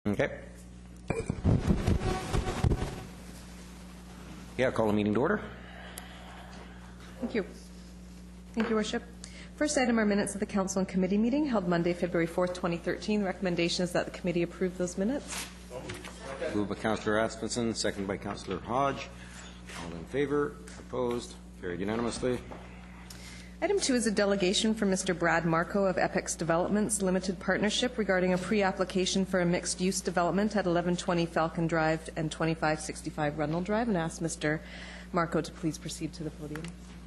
Okay. Yeah, call the meeting to order. Thank you. Thank you, Worship. First item are minutes of the Council and Committee meeting held Monday, February 4th, 2013. Recommendation is that the committee approve those minutes. Moved by Councillor Aspenson, seconded by Councillor Hodge. All in favor? Opposed? Carried unanimously. Item 2 is a delegation from Mr. Brad Marko of Epix Developments Limited Partnership regarding a pre-application for a mixed-use development at 1120 Falcon Drive and 2565 Runnel Drive, and ask Mr. Marko to please proceed to the podium.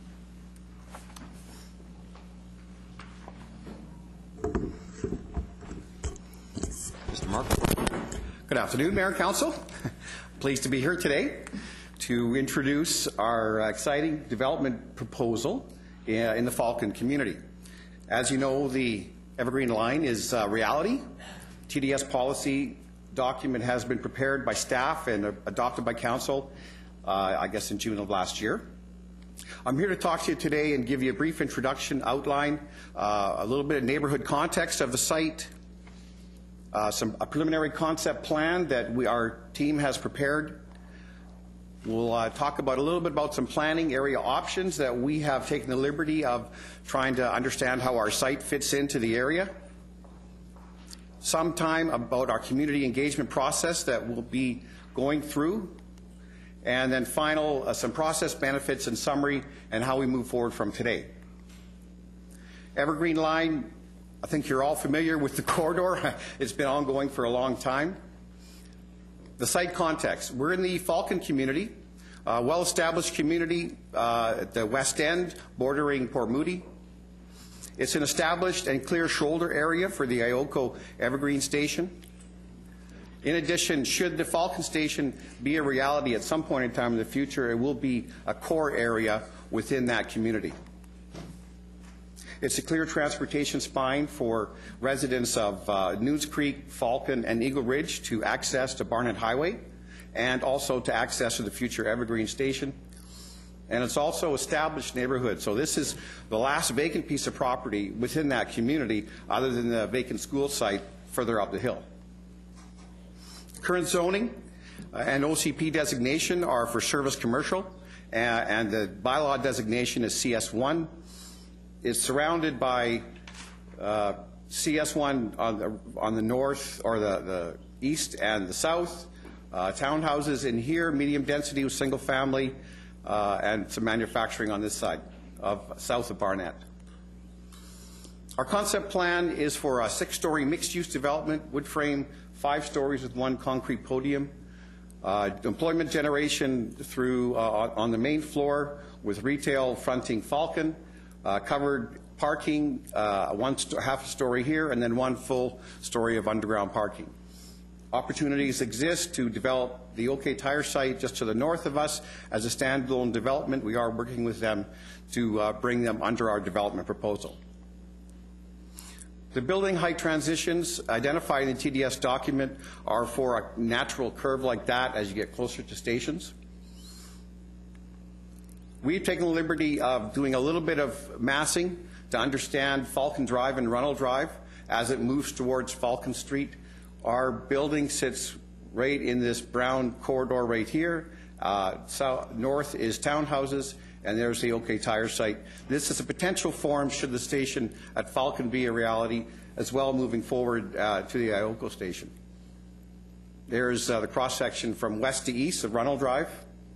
Mr. Marko. Good afternoon, Mayor and Council. Pleased to be here today to introduce our exciting development proposal in the Falcon community. As you know, the Evergreen Line is reality. TDS policy document has been prepared by staff and adopted by Council, I guess in June of last year. I'm here to talk to you today and give you a brief introduction, outline, a little bit of neighborhood context of the site, a preliminary concept plan that our team has prepared. We'll talk about a little bit about some planning area options that we have taken the liberty of trying to understand how our site fits into the area. Sometime about our community engagement process that we'll be going through. And then final, some process benefits and summary and how we move forward from today. Evergreen Line, I think you're all familiar with the corridor. It's been ongoing for a long time. The site context. We're in the Falcon community, a well-established community at the west end, bordering Port Moody. It's an established and clear shoulder area for the Ioko Evergreen Station. In addition, should the Falcon Station be a reality at some point in time in the future, it will be a core area within that community. It's a clear transportation spine for residents of Nunes Creek, Falcon, and Eagle Ridge to access to Barnett Highway and also to access to the future Evergreen Station. And it's also established neighborhood. So this is the last vacant piece of property within that community other than the vacant school site further up the hill. Current zoning and OCP designation are for service commercial, and the bylaw designation is CS1. It's surrounded by CS1 on the north, or the east and the south, townhouses in here, medium density with single family, and some manufacturing on this side of south of Barnett. Our concept plan is for a 6-story mixed-use development, wood frame, 5 stories with 1 concrete podium. Employment generation through on the main floor with retail fronting Falcon. Covered parking, half a story here, and then 1 full story of underground parking. Opportunities exist to develop the OK Tire site just to the north of us as a standalone development. We are working with them to bring them under our development proposal. The building height transitions identified in the TDS document are for a natural curve like that as you get closer to stations. We've taken the liberty of doing a little bit of massing to understand Falcon Drive and Runnel Drive as it moves towards Falcon Street. Our building sits right in this brown corridor right here. North is townhouses, and there's the OK Tire site. This is a potential form should the station at Falcon be a reality, as well moving forward to the Ioko station. There's the cross-section from west to east of Runnel Drive.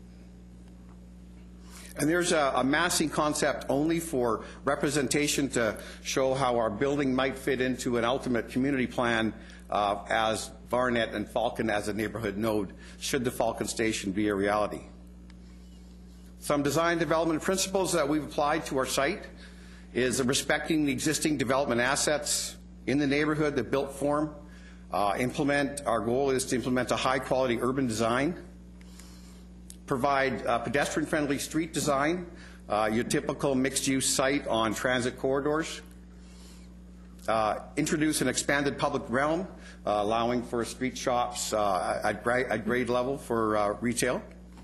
And there's a massing concept only for representation to show how our building might fit into an ultimate community plan as Barnett and Falcon as a neighborhood node, should the Falcon Station be a reality. Some design development principles that we've applied to our site is respecting the existing development assets in the neighborhood, the built form. Our goal is to implement a high-quality urban design. Provide pedestrian-friendly street design, your typical mixed-use site on transit corridors. Introduce an expanded public realm, allowing for street shops at grade level for retail.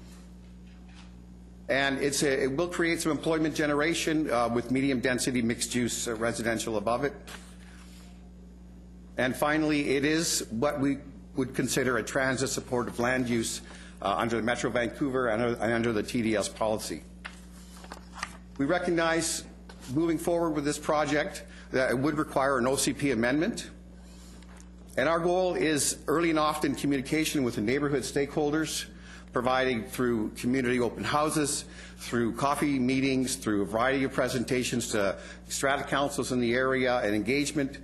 And it will create some employment generation with medium-density mixed-use residential above it. And finally, it is what we would consider a transit-supportive land use under the Metro Vancouver and under the TDS policy. We recognize, moving forward with this project, that it would require an OCP amendment. And our goal is early and often communication with the neighborhood stakeholders, providing through community open houses, through coffee meetings, through a variety of presentations to strata councils in the area and engagement.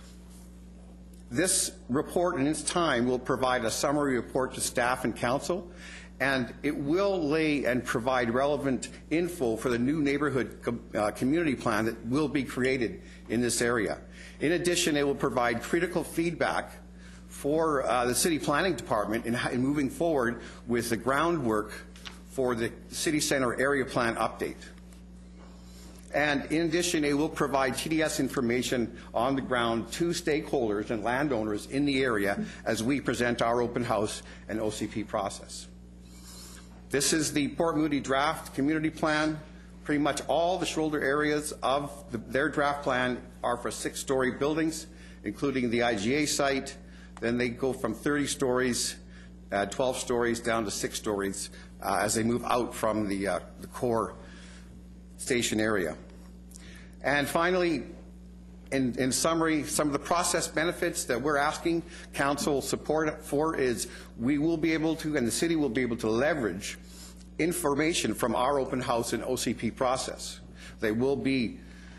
This report in its time will provide a summary report to staff and council, and it will lay and provide relevant info for the new neighborhood community plan that will be created in this area. In addition, it will provide critical feedback for the City Planning Department in moving forward with the groundwork for the City Centre Area Plan update. And in addition, it will provide TDS information on the ground to stakeholders and landowners in the area as we present our open house and OCP process. This is the Port Moody draft community plan. Pretty much all the shoulder areas of their draft plan are for 6-story buildings, including the IGA site. Then they go from 30 stories, 12 stories, down to 6 stories as they move out from the core station area. And finally, in summary, some of the process benefits that we're asking council support for is we will be able to, and the city will be able to leverage information from our open house and OCP process. They will be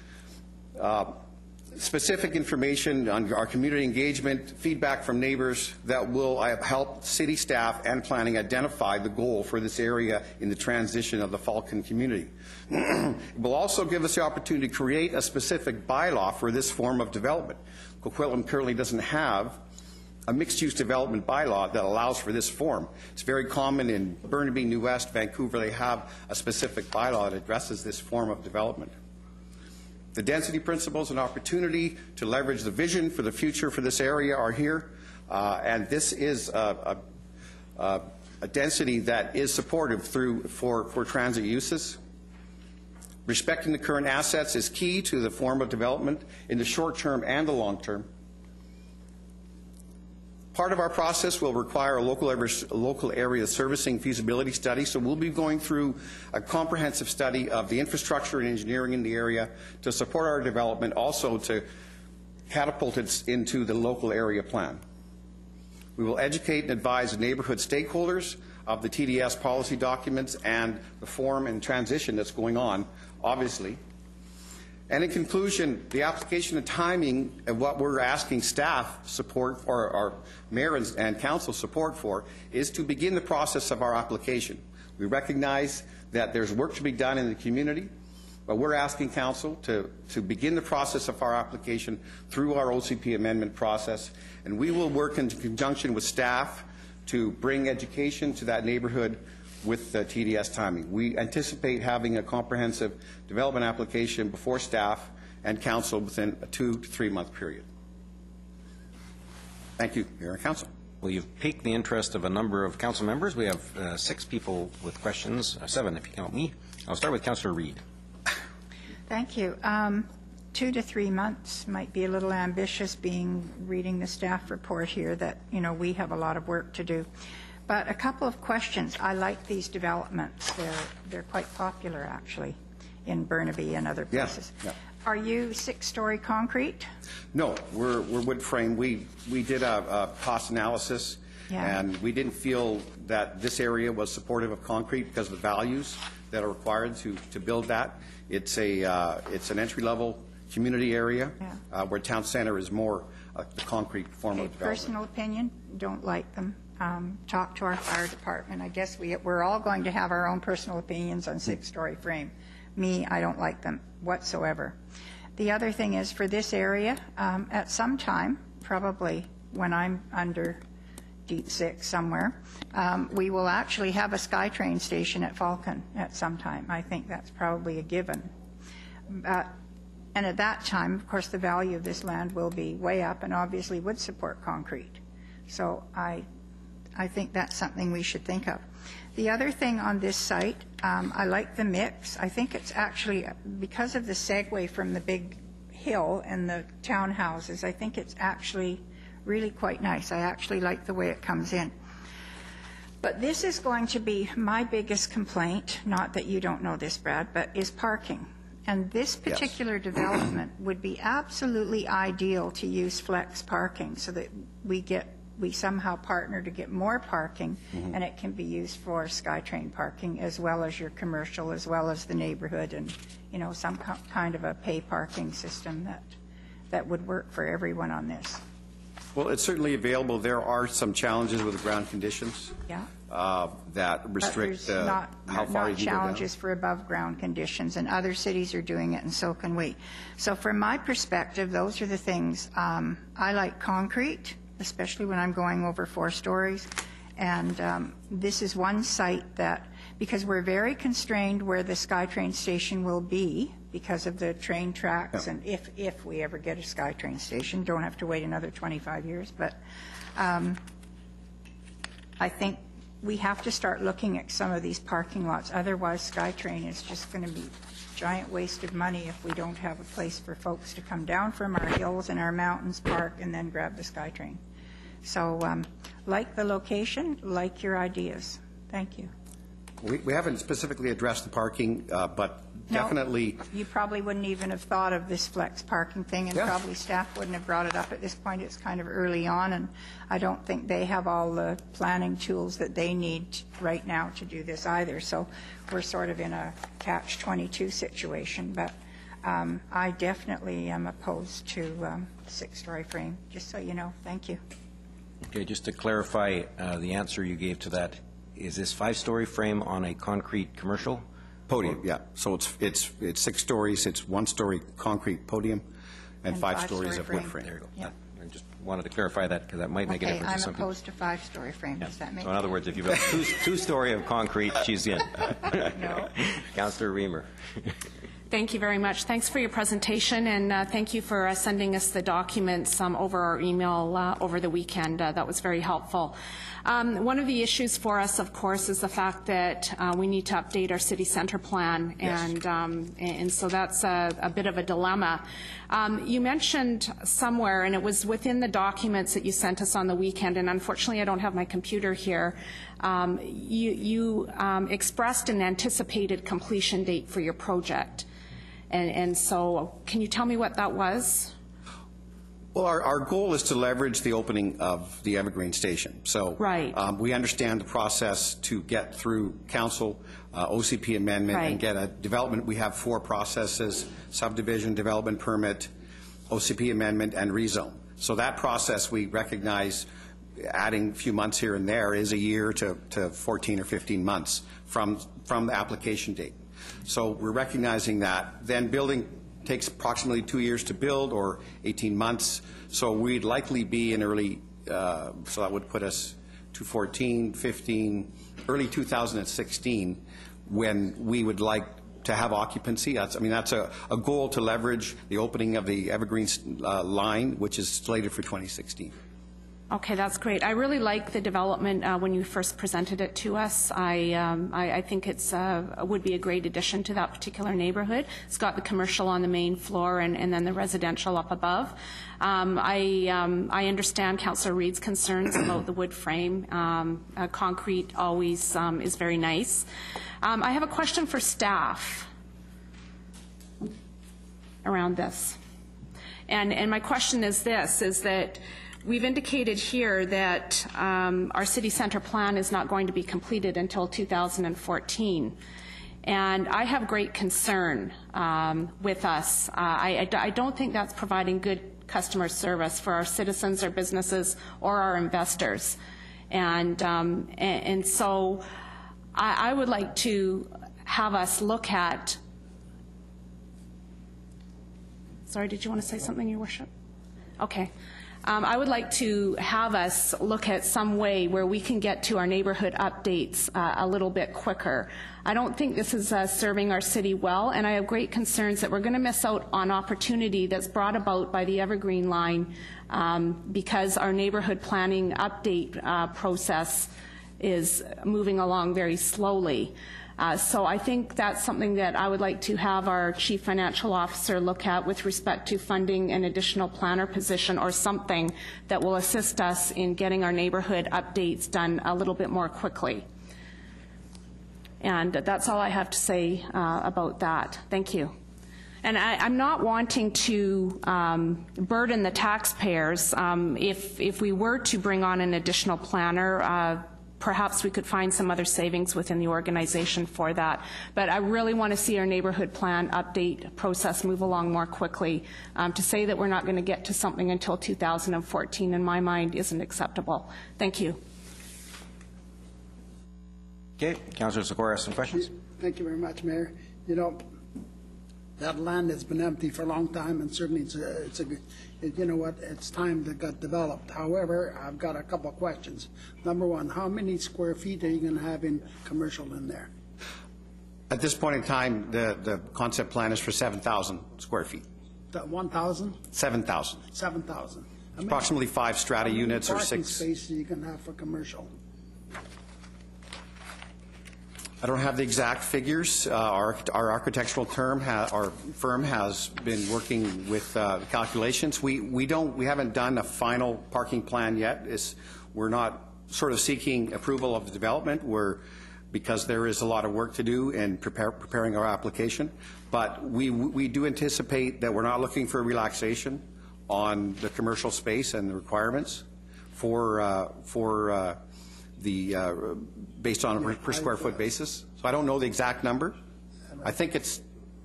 specific information on our community engagement, feedback from neighbors that will help city staff and planning identify the goal for this area in the transition of the Falcon community. It will also give us the opportunity to create a specific bylaw for this form of development. Coquitlam currently doesn't have a mixed-use development bylaw that allows for this form. It's very common in Burnaby, New West, Vancouver. They have a specific bylaw that addresses this form of development. The density principles and opportunity to leverage the vision for the future for this area are here, and this is a density that is supportive for transit uses. Respecting the current assets is key to the form of development in the short term and the long term. Part of our process will require a local area servicing feasibility study, so we'll be going through a comprehensive study of the infrastructure and engineering in the area to support our development, also to catapult it into the local area plan. We will educate and advise the neighborhood stakeholders of the TDS policy documents and the form and transition that's going on, obviously. And in conclusion, the application and timing of what we're asking staff support, or our mayor and council support for, is to begin the process of our application. We recognize that there's work to be done in the community, but we're asking council to begin the process of our application through our OCP amendment process, and we will work in conjunction with staff to bring education to that neighborhood with TDS timing. We anticipate having a comprehensive development application before staff and council within a 2 to 3 month period. Thank you, Mayor and Council. Well, you've piqued the interest of a number of council members. We have 6 people with questions, 7 if you count me. I'll start with Councillor Reid. Thank you. 2 to 3 months might be a little ambitious, reading the staff report here that, we have a lot of work to do. But a couple of questions. I like these developments. They're quite popular, actually, in Burnaby and other places. Yeah. Are you 6-story concrete? No, we're wood frame. We did a cost analysis, and we didn't feel that this area was supportive of concrete because of the values that are required to build that. It's an entry-level community area where town center is more the concrete form of development. Personal opinion, don't like them. Talk to our fire department. I guess we're all going to have our own personal opinions on 6-story frame. Me, I don't like them whatsoever. The other thing is, for this area, at some time, probably when I'm under deep 6 somewhere, we will actually have a SkyTrain station at Falcon at some time. I think that's probably a given. And at that time, of course, the value of this land will be way up and obviously would support concrete. So I think that's something we should think of. The other thing on this site, I like the mix. I think it's actually, because of the segue from the big hill and the townhouses, I think it's actually really quite nice. I actually like the way it comes in. But this is going to be my biggest complaint, not that you don't know this, Brad, but is parking. And this particular development would be absolutely ideal to use flex parking so that we somehow partner to get more parking, and it can be used for SkyTrain parking as well as your commercial, as well as the neighborhood, and some kind of a pay parking system that would work for everyone on this. Well, it's certainly available. There are some challenges with the ground conditions that restrict how far you can go down. Not challenges for above ground conditions, and other cities are doing it, and so can we. So from my perspective, those are the things. I like concrete, especially when I'm going over 4 stories. And this is one site that, because we're very constrained where the SkyTrain station will be because of the train tracks, and if we ever get a SkyTrain station, don't have to wait another 25 years. But I think we have to start looking at some of these parking lots. Otherwise, SkyTrain is just going to be a giant waste of money if we don't have a place for folks to come down from our hills and our mountains, park, and then grab the SkyTrain. So like the location, like your ideas. Thank you. We haven't specifically addressed the parking, but definitely. No, you probably wouldn't even have thought of this flex parking thing, and probably staff wouldn't have brought it up at this point. It's kind of early on, and I don't think they have all the planning tools that they need right now to do this either. So we're sort of in a catch-22 situation, but I definitely am opposed to 6-story frame, just so you know. Thank you. Okay, just to clarify the answer you gave to that, is this 5-story frame on a concrete commercial? Podium, yeah. So it's 6 stories, it's 1-story concrete podium, and 5 stories of wood frame. There you go. Yeah. I just wanted to clarify that because that might make a difference to some people. I'm opposed to 5-story frame. Does that make sense? So in other words, if you've got 2-story of concrete, she's in. No. Councillor Reamer. Thank you very much. Thanks for your presentation, and thank you for sending us the documents over our email over the weekend. That was very helpful. One of the issues for us, of course, is the fact that we need to update our city centre plan, and so that's a bit of a dilemma. You mentioned somewhere, and it was within the documents that you sent us on the weekend, and unfortunately I don't have my computer here, you expressed an anticipated completion date for your project. And so can you tell me what that was? Well, our goal is to leverage the opening of the Evergreen Station. So we understand the process to get through council, OCP amendment, and get a development. We have 4 processes: subdivision, development permit, OCP amendment, and rezone. So that process, we recognize adding a few months here and there is a year to 14 or 15 months from the application date. So we're recognizing that. Then building takes approximately 2 years to build, or 18 months. So we'd likely be in early, so that would put us to 14, 15, early 2016, when we would like to have occupancy. That's a goal to leverage the opening of the Evergreen line, which is slated for 2016. Okay, that's great. I really like the development when you first presented it to us. I think it's would be a great addition to that particular neighborhood. It's got the commercial on the main floor and then the residential up above. I understand Councillor Reid's concerns about the wood frame. Concrete always is very nice. I have a question for staff around this. And my question is this, is that we've indicated here that our city centre plan is not going to be completed until 2014. And I have great concern with us. I don't think that's providing good customer service for our citizens, our businesses, or our investors. And so I would like to have us look at... Sorry, did you want to say something, Your Worship? Okay. I would like to have us look at some way where we can get to our neighborhood updates a little bit quicker. I don't think this is serving our city well, and I have great concerns that we're going to miss out on opportunity that's brought about by the Evergreen line because our neighborhood planning update process is moving along very slowly. So I think that's something that I would like to have our Chief Financial Officer look at with respect to funding an additional planner position or something that will assist us in getting our neighborhood updates done a little bit more quickly. And that's all I have to say about that. Thank you. And I'm not wanting to burden the taxpayers. If we were to bring on an additional planner, perhaps we could find some other savings within the organization for that. But I really want to see our neighborhood plan update process move along more quickly. To say that we're not going to get to something until 2014, in my mind, isn't acceptable. Thank you. Okay, Councillor Sikora has some questions. Thank you very much, Mayor. You know, that land has been empty for a long time, and certainly you know what, it's time that got developed. However, I've got a couple of questions. Number one, how many square feet are you going to have in commercial in there? At this point in time, the concept plan is for 7,000 square feet. 1,000? 7,000. 7,000. Approximately 5 strata units or 6. Parking spaces you can have for commercial? I don't have the exact figures. Our architectural firm has been working with calculations. We haven't done a final parking plan yet. We're not sort of seeking approval of the development. Because there is a lot of work to do in preparing our application. But we do anticipate that we're not looking for relaxation on the commercial space and the requirements based on a per square foot basis. So I don't know the exact number. I think it's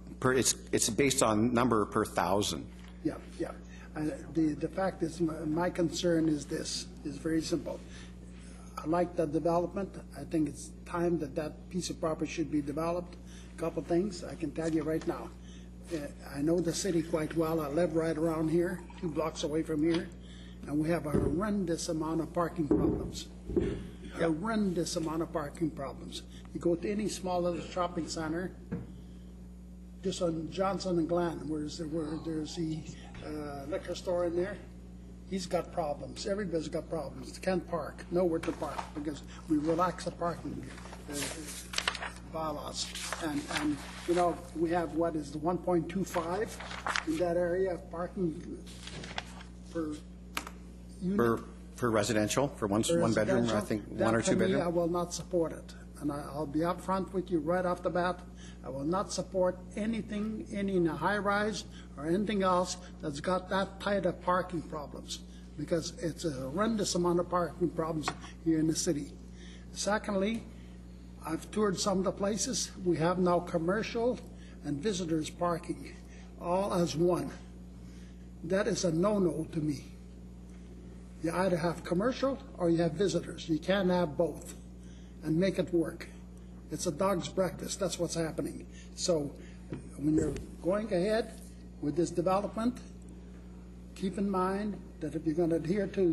based on number per thousand. Yeah, yeah. The fact is, my concern is this, is very simple. I like the development. I think it's time that piece of property should be developed. A couple things I can tell you right now. I know the city quite well. I live right around here, 2 blocks away from here, and we have a horrendous amount of parking problems. Horrendous amount of parking problems. You go to any small little shopping center, just on Johnson and Glen, where there's the liquor store in there, he's got problems. Everybody's got problems. They can't park, nowhere to park, because we relax the parking bylaws. And you know, we have, what is the 1.25 in that area of parking per unit? For residential, for one bedroom, I think 1 or 2 bedroom. I will not support it. And I'll be up front with you right off the bat. I will not support anything, any high-rise or anything else that's got that tight of parking problems, because it's a horrendous amount of parking problems here in the city. Secondly, I've toured some of the places. We have now commercial and visitors parking all as one. That is a no-no to me. You either have commercial or you have visitors. You can't have both and make it work. It's a dog's breakfast. That's what's happening. So when you're going ahead with this development, keep in mind that if you're going to adhere to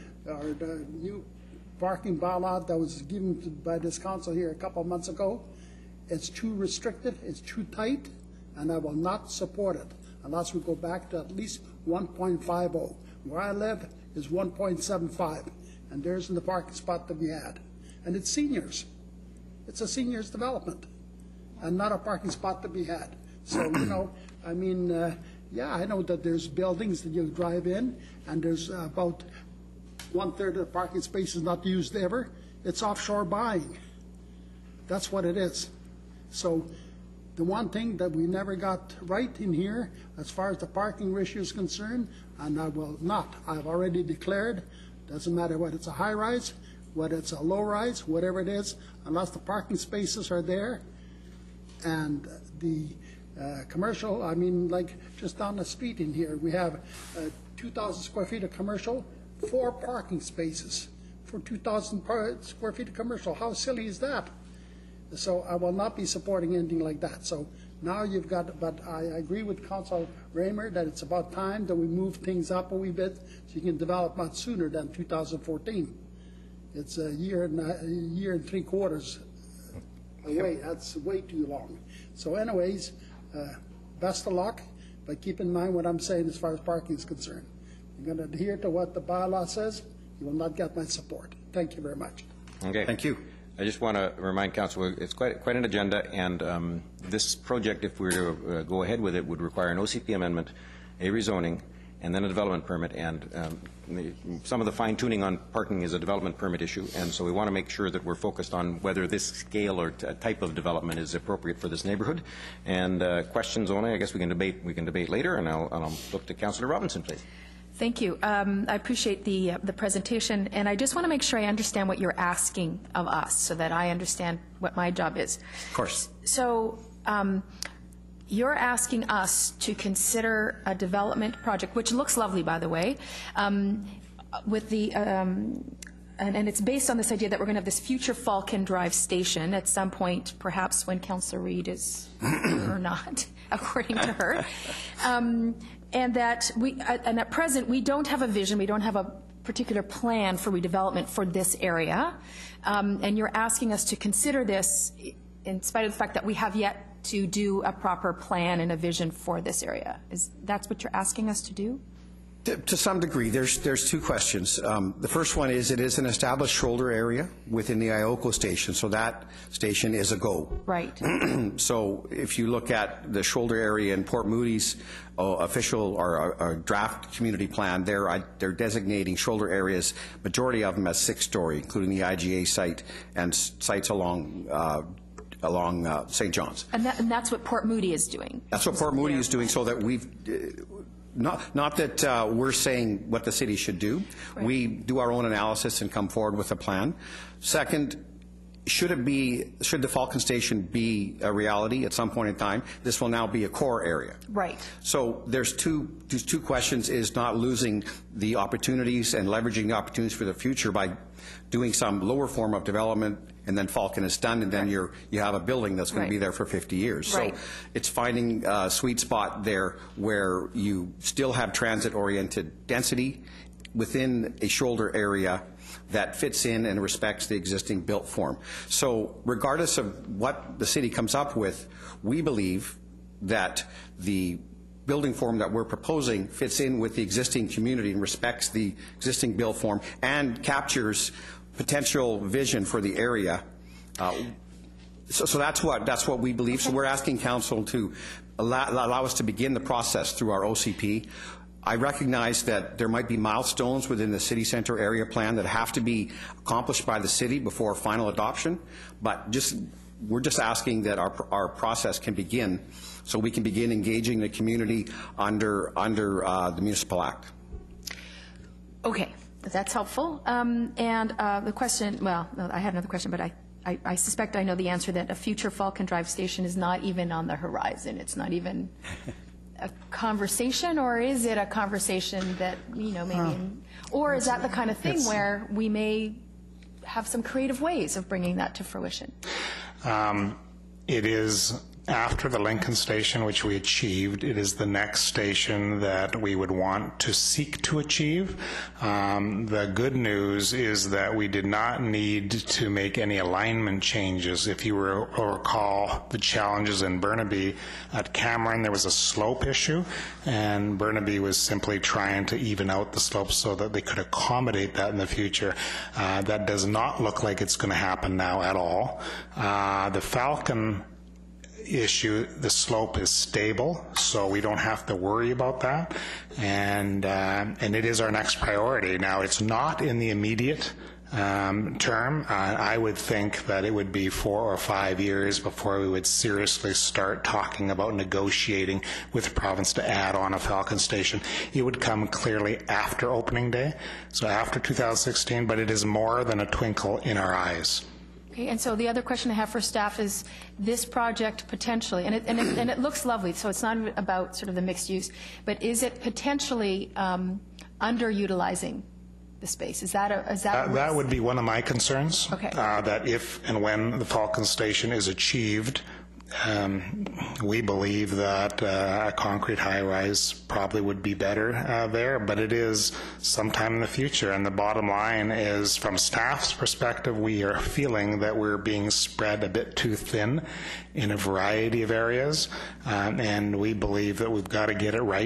the new parking bylaw that was given by this council here a couple of months ago, it's too restrictive, it's too tight, and I will not support it unless we go back to at least 1.50. Where I live is 1.75, and there's the parking spot that we had. And it's seniors. It's a seniors development, and not a parking spot to be had. So, you know, I mean, yeah, I know that there's buildings that you drive in, and there's about 1/3 of the parking space is not used ever. It's offshore buying. That's what it is. So the one thing that we never got right in here, as far as the parking ratio is concerned, and I will not, I've already declared, doesn't matter whether it's a high-rise, whether it's a low-rise, whatever it is, unless the parking spaces are there, and the commercial, I mean, like just down the street in here, we have 2,000 square feet of commercial, 4 parking spaces for 2,000 square feet of commercial. How silly is that? So I will not be supporting anything like that. So now you've got, but I agree with Councilor Raymer that it's about time that we move things up a wee bit so you can develop much sooner than 2014. It's a year and 3/4 away. That's way too long. So anyways, best of luck, but keep in mind what I'm saying as far as parking is concerned. You're going to adhere to what the bylaw says, you will not get my support. Thank you very much. Okay. Thank you. I just want to remind Council, it's quite an agenda, and this project, if we were to go ahead with it, would require an OCP amendment, a rezoning, and then a development permit. And some of the fine-tuning on parking is a development permit issue, and so we want to make sure that we're focused on whether this scale or type of development is appropriate for this neighborhood. And questions only, I guess we can debate later, and I'll look to Councillor Robinson, please. Thank you. I appreciate the presentation, and I just want to make sure I understand what you're asking of us so that I understand what my job is. Of course. So you're asking us to consider a development project, which looks lovely, by the way, with the and it's based on this idea that we're going to have this future Falcon Drive station at some point, perhaps when Councillor Reid is or not, according to her. And that and at present, we don't have a vision, we don't have a particular plan for redevelopment for this area. And you're asking us to consider this in spite of the fact that we have yet to do a proper plan and a vision for this area. That's what you're asking us to do? To some degree, there's two questions. The first one is it is an established shoulder area within the Ioko station, so that station is a go. Right. So if you look at the shoulder area in Port Moody's official or draft community plan, they're designating shoulder areas, majority of them as 6-story, including the IGA site and sites along St. John's. And that's what Port Moody is doing. That's what Port Moody is doing, so that we've not that we're saying what the city should do. Right. We do our own analysis and come forward with a plan. Second, should the Falcon Station be a reality at some point in time, this will now be a core area. Right. So there's two questions, is not losing the opportunities and leveraging the opportunities for the future by doing some lower form of development, and then Falcon is done, and then you have a building that's going to be there for 50 years. Right. So it's finding a sweet spot there where you still have transit-oriented density within a shoulder area that fits in and respects the existing built form. So regardless of what the city comes up with, we believe that the building form that we're proposing fits in with the existing community and respects the existing built form and captures potential vision for the area. So that's what we believe. Okay. So we're asking council to allow us to begin the process through our OCP. I recognize that there might be milestones within the city center area plan that have to be accomplished by the city before final adoption, but we're just asking that our process can begin, so we can begin engaging the community under the Municipal Act. Okay, that's helpful. And the question, well, no, I had another question, but I suspect I know the answer, that a future Falcon Drive station is not even on the horizon. It's not even a conversation, or is it a conversation that, maybe, or is that the kind of thing where we may have some creative ways of bringing that to fruition? It is after the Lincoln station, which we achieved. It is the next station that we would want to seek to achieve. The good news is that we did not need to make any alignment changes. If you recall the challenges in Burnaby, at Cameron there was a slope issue, and Burnaby was simply trying to even out the slope so that they could accommodate that in the future. That does not look like it's going to happen now at all. The Falcon issue, the slope is stable, so we don't have to worry about that, and it is our next priority. Now, it's not in the immediate term. I would think that it would be 4 or 5 years before we would seriously start talking about negotiating with the province to add on a Falcon station. It would come clearly after opening day, so after 2016, but it is more than a twinkle in our eyes. Okay, and so the other question I have for staff is this project potentially, and it looks lovely, so it's not about sort of the mixed use, but is it potentially underutilizing the space? That would be one of my concerns. Okay. That if and when the Falcon station is achieved, we believe that a concrete high-rise probably would be better there, but it is sometime in the future. And the bottom line is, from staff's perspective, we are feeling that we're being spread a bit too thin in a variety of areas, and we believe that we've got to get it right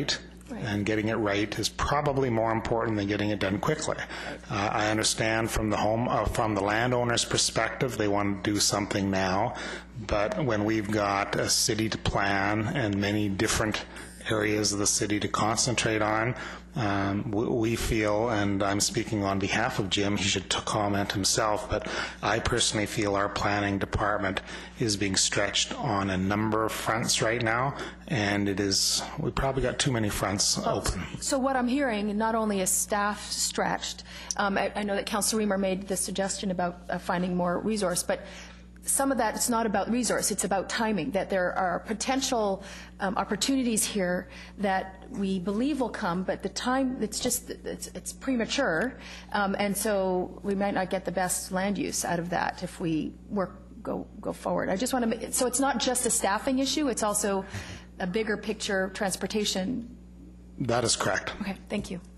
And getting it right is probably more important than getting it done quickly. I understand from the landowner's perspective, they want to do something now, but when we've got a city to plan and many different areas of the city to concentrate on, we feel, and I'm speaking on behalf of Jim, he should comment himself, but I personally feel our planning department is being stretched on a number of fronts right now, and we probably got too many fronts open. So what I'm hearing, not only is staff stretched, I know that Councillor Reamer made the suggestion about finding more resource, but some of that, it's not about resource, it's about timing, that there are potential opportunities here that we believe will come, but the time, it's premature, and so we might not get the best land use out of that if we go forward. I just want to, so it's not just a staffing issue, it's also a bigger picture transportation. That is correct. Okay, thank you.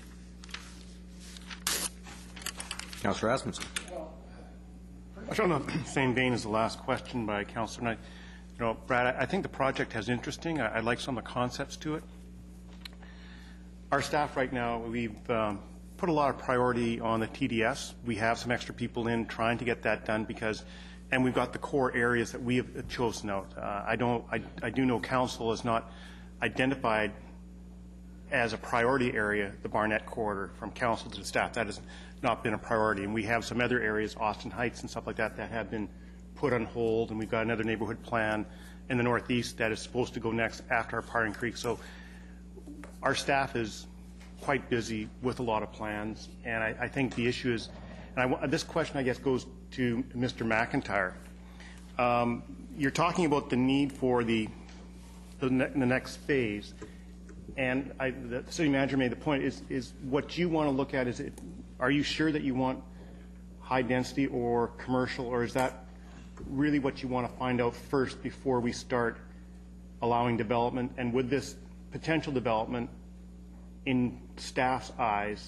Councillor Asmussen. Much on the same vein as the last question by Councillor Knight. Brad, I think the project has interesting. I like some of the concepts to it. Our staff right now, we've put a lot of priority on the TDS. We have some extra people in trying to get that done and we've got the core areas that we have chosen out. I do know Council has not identified as a priority area the Barnett corridor from Council to the staff. That has not been a priority, and we have some other areas, Austin Heights and stuff like that, that have been put on hold, and we've got another neighborhood plan in the northeast that is supposed to go next after our Pardon Creek. So our staff is quite busy with a lot of plans, and I think the issue is, and this question I guess goes to Mr. McIntyre. You're talking about the need for the next phase, and the city manager made the point, is what you want to look at, are you sure that you want high density or commercial, or is that really what you want to find out first before we start allowing development? And would this potential development, in staff's eyes,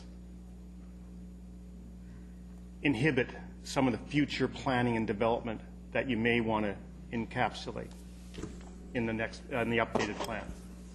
inhibit some of the future planning and development that you may want to encapsulate in the updated plan?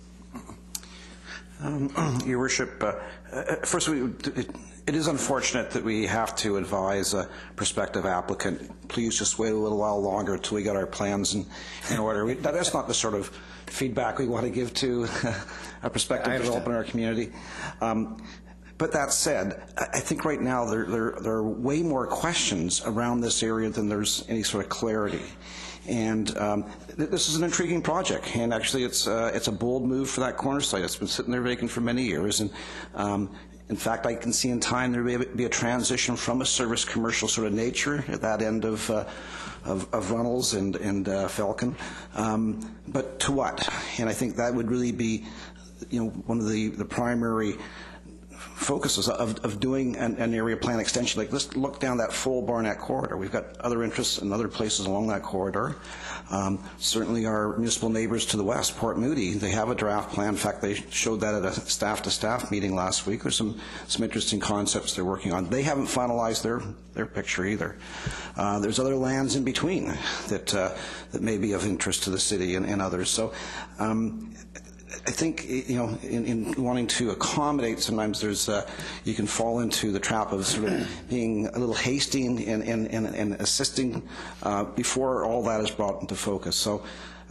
Your Worship, first, it is unfortunate that we have to advise a prospective applicant, please just wait a little while longer until we get our plans in order. That's not the sort of feedback we want to give to a prospective developer in our community. But that said, I think right now there are way more questions around this area than there's any sort of clarity. And this is an intriguing project, and actually it's a bold move for that corner site. It's been sitting there vacant for many years, and in fact, I can see in time there may be a transition from a service commercial sort of nature at that end of Runnels and Falcon, but to what? And I think that would really be, one of the primary focuses of doing an area plan extension. Like, let's look down that full Barnett corridor. We've got other interests in other places along that corridor. Certainly our municipal neighbors to the west, Port Moody, they have a draft plan. In fact, they showed that at a staff-to-staff meeting last week. There's some interesting concepts they're working on. They haven't finalized their picture either. There's other lands in between that may be of interest to the city and others. So I think, in wanting to accommodate, sometimes there's you can fall into the trap of sort of being a little hasty and assisting before all that is brought into focus. So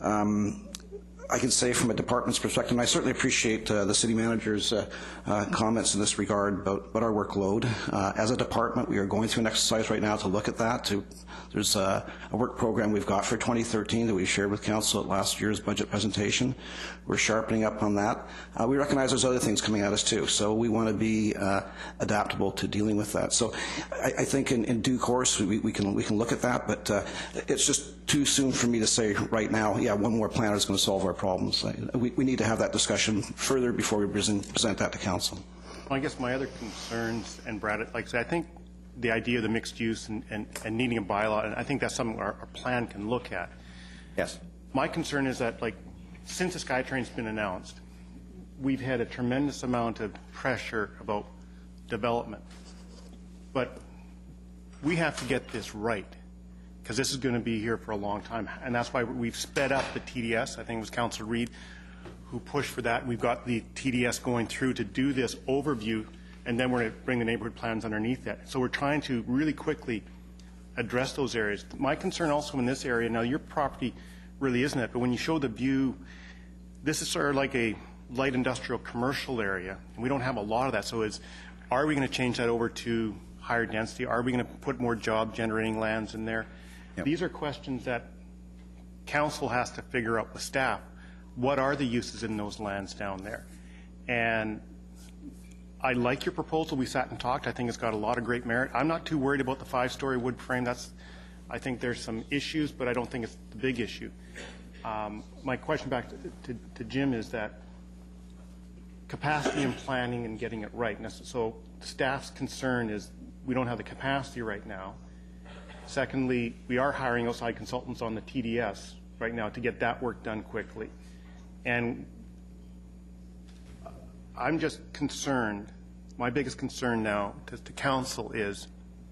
I can say from a department's perspective, and I certainly appreciate the city manager's comments in this regard about our workload. As a department, we are going through an exercise right now to look at that. There's a work program we've got for 2013 that we shared with Council at last year's budget presentation. We're sharpening up on that. We recognize there's other things coming at us too, so we want to be adaptable to dealing with that. So I think in due course we can look at that, but it's just too soon for me to say right now, yeah, one more plan is going to solve our problems. We need to have that discussion further before we present that to Council. Well, I guess my other concerns, and Brad, like I said, I think the idea of the mixed use and needing a bylaw, and I think that's something our plan can look at. Yes. My concern is that, since the SkyTrain's been announced, we've had a tremendous amount of pressure about development. But we have to get this right, because this is going to be here for a long time. And that's why we've sped up the TDS. I think it was Councillor Reid who pushed for that. We've got the TDS going through to do this overview, and then we're going to bring the neighborhood plans underneath that. So we're trying to really quickly address those areas. My concern also in this area, now your property really isn't it, but when you show the view, this is sort of like a light industrial commercial area, and we don't have a lot of that. So are we going to change that over to higher density? Are we going to put more job generating lands in there? Yep. These are questions that council has to figure out with staff. What are the uses in those lands down there? And I like your proposal. We sat and talked. I think it's got a lot of great merit. I'm not too worried about the 5-story wood frame. I think there's some issues, but I don't think it's the big issue. My question back to Jim is that capacity and planning and getting it right. So staff's concern is we don't have the capacity right now. Secondly, we are hiring outside consultants on the TDS right now to get that work done quickly. And I'm just concerned, my biggest concern now to council is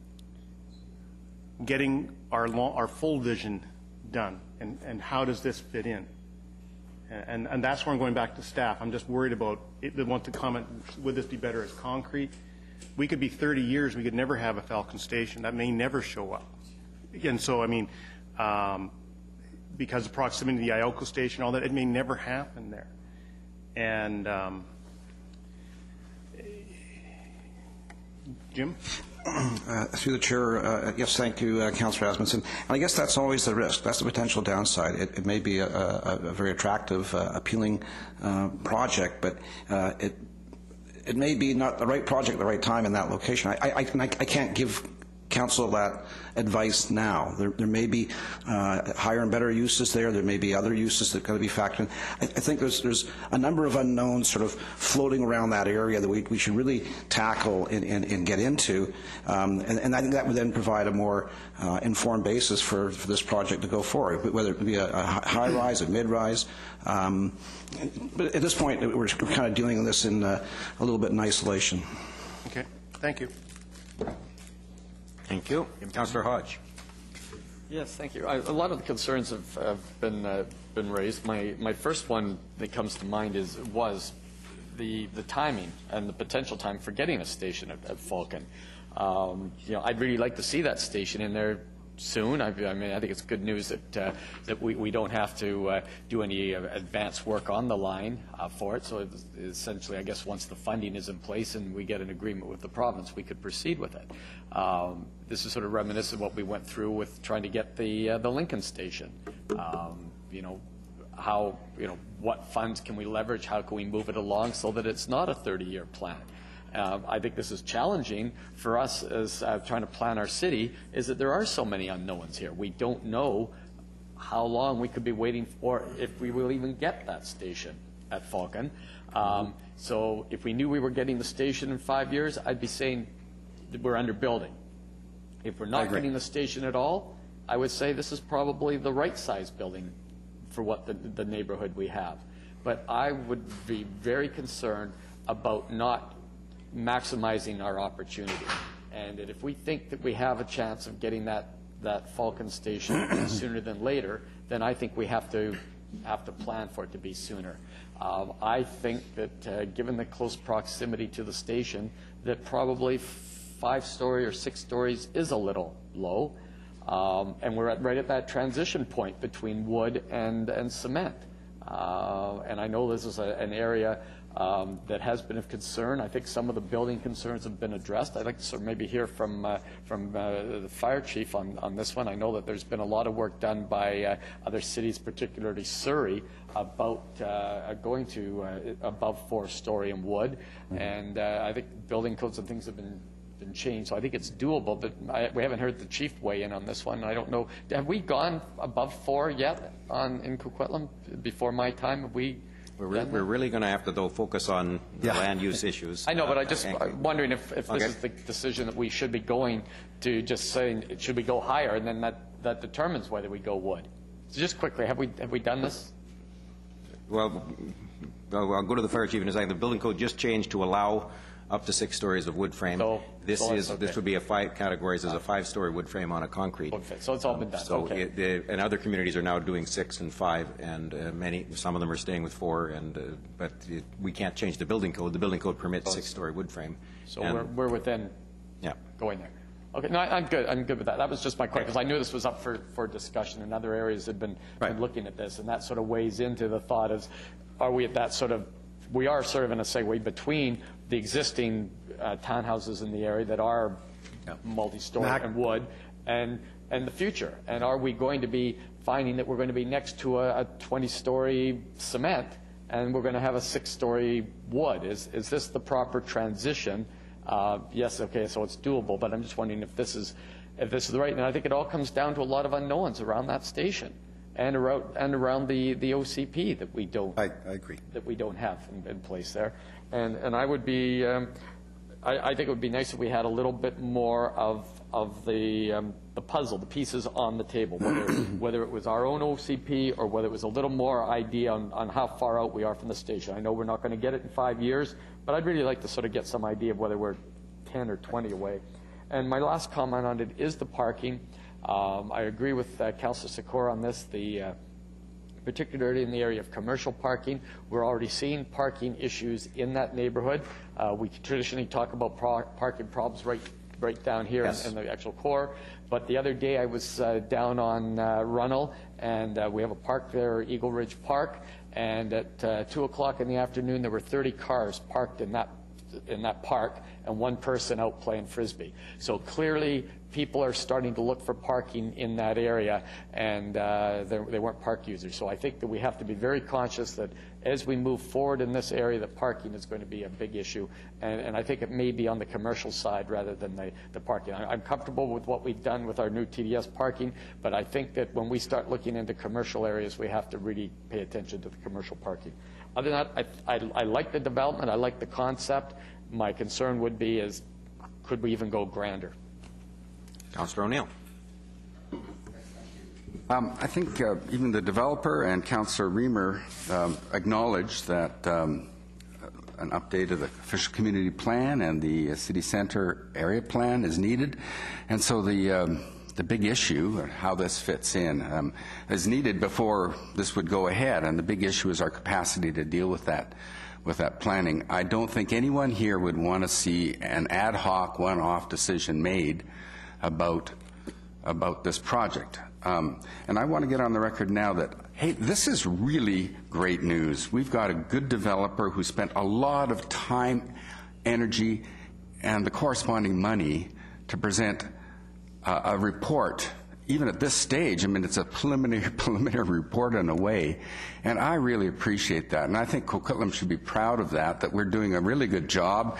getting our full vision done, and how does this fit in? And that's where I'm going back to staff. I'm just worried about it. They want to comment, would this be better as concrete? We could be 30 years, we could never have a Falcon station. That may never show up. And so, I mean, because of proximity to the IOCO station, all that, it may never happen there. And Jim? Through the chair, yes, thank you, Councillor Asmundson. And I guess that's always the risk. That's the potential downside. It may be a very attractive, appealing project, but it may be not the right project at the right time in that location. I can't give council that advice now. There may be higher and better uses there. There may be other uses that got to be factored in. I think there's a number of unknowns sort of floating around that area that we should really tackle and get into. And I think that would then provide a more informed basis for this project to go forward, whether it be a high-rise, a mid-rise. But at this point, we're kind of dealing with this in a little bit in isolation. Okay. Thank you. Thank you. Councillor Hodge. Yes, thank you. A lot of the concerns have been raised. My first one that comes to mind was the timing and the potential time for getting a station at Falcon. I'd really like to see that station in there soon. I mean, I think it's good news that we don't have to do any advanced work on the line for it. So essentially, I guess once the funding is in place and we get an agreement with the province, we could proceed with it. This is sort of reminiscent of what we went through with trying to get the Lincoln station. What funds can we leverage? How can we move it along so that it's not a 30-year plan? I think this is challenging for us as trying to plan our city, is that there are so many unknowns here. We don't know how long we could be waiting for, if we will even get that station at Falcon. So if we knew we were getting the station in 5 years, I'd be saying that we're under building. If we're not getting the station at all, I would say this is probably the right size building for what the neighborhood we have. But I would be very concerned about not maximizing our opportunity, and that if we think that we have a chance of getting that Falcon station sooner than later, then I think we have to plan for it to be sooner. I think that given the close proximity to the station, that probably 5-story or 6 stories is a little low, and we're right at that transition point between wood and cement. And I know this is an area that has been of concern. I think some of the building concerns have been addressed. I'd like to sort of maybe hear from the fire chief on this one. I know that there's been a lot of work done by other cities, particularly Surrey, about going to above 4-story in wood. And I think building codes and things have been changed, so I think it's doable, but we haven't heard the chief weigh in on this one. I don't know, have we gone above 4 yet in Coquitlam before my time? Have we? We're really going to have to, though, focus on the land use issues. I know, but I'm wondering if this is the decision that we should be going to, just saying, should we go higher, and then that determines whether we go wood. So just quickly, have we done this? Well, I'll go to the fire chief in a second. The building code just changed to allow up to 6 stories of wood frame. So- This so is, it's this okay. would be a categories as a 5-story wood frame on a concrete. Okay, so it's all been done, So okay. and other communities are now doing 6 and 5, and some of them are staying with 4, but we can't change the building code. The building code permits 6-story wood frame. So And- we're within Yeah. going there. Okay, no, I'm good. I'm good with that. That was just my question, because I knew this was up for discussion, and other areas had been looking at this, and that sort of weighs into the thought of, are we at that sort of, we are sort of in a segue between the existing townhouses in the area that are multi-story and wood, and the future. And are we going to be finding that we're going to be next to a 20-story cement, and we're going to have a 6-story wood? Is this the proper transition? Yes, okay, so it's doable, but I'm just wondering if this is the right. And I think it all comes down to a lot of unknowns around that station and around the OCP that we don't. I agree. That we don't have in place there. And I would be. I think it would be nice if we had a little bit more of the puzzle, the pieces on the table, whether it was our own OCP or whether it was a little more idea on how far out we are from the station. I know we're not going to get it in 5 years, but I'd really like to sort of get some idea of whether we're 10 or 20 away. And my last comment on it is the parking. I agree with Councillor Sikora on this, particularly in the area of commercial parking. We're already seeing parking issues in that neighborhood. We traditionally talk about parking problems right down here in the actual core. But the other day I was down on Runnel, and we have a park there, Eagle Ridge Park, and at 2 o'clock in the afternoon there were 30 cars parked in that park and one person out playing Frisbee. So clearly people are starting to look for parking in that area, and they weren't park users. So I think that we have to be very conscious that as we move forward in this area, that parking is going to be a big issue, and I think it may be on the commercial side rather than the parking. I'm comfortable with what we've done with our new TDS parking, but I think that when we start looking into commercial areas, we have to really pay attention to the commercial parking. Other than that, I like the development, I like the concept. My concern would be is, could we even go grander? Councillor O'Neill. I think even the developer and Councillor Reamer acknowledged that an update of the official community plan and the city center area plan is needed, and so the big issue, how this fits in, is needed before this would go ahead, and the big issue is our capacity to deal with that planning. I don't think anyone here would want to see an ad hoc, one-off decision made about this project. And I want to get on the record now that, hey, this is really great news. We've got a good developer who spent a lot of time, energy, and the corresponding money to present a report. Even at this stage, I mean, it's a preliminary report in a way, and I really appreciate that. And I think Coquitlam should be proud of that we're doing a really good job,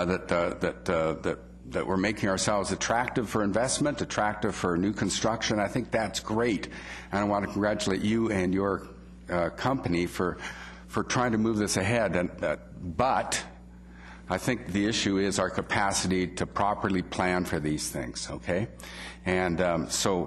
that we're making ourselves attractive for investment, attractive for new construction. I think that's great, and I want to congratulate you and your company for trying to move this ahead. But I think the issue is our capacity to properly plan for these things, okay? And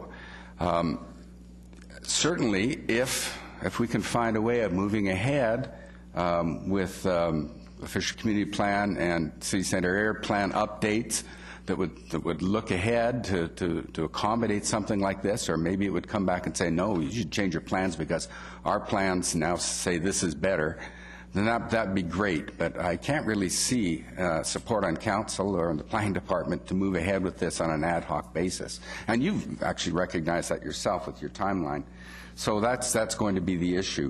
certainly, if we can find a way of moving ahead with official community plan and city center area plan updates that would look ahead to accommodate something like this, or maybe it would come back and say, no, you should change your plans because our plans now say this is better, then that'd be great. But I can't really see support on council or in the planning department to move ahead with this on an ad hoc basis. And you've actually recognized that yourself with your timeline. So that's going to be the issue.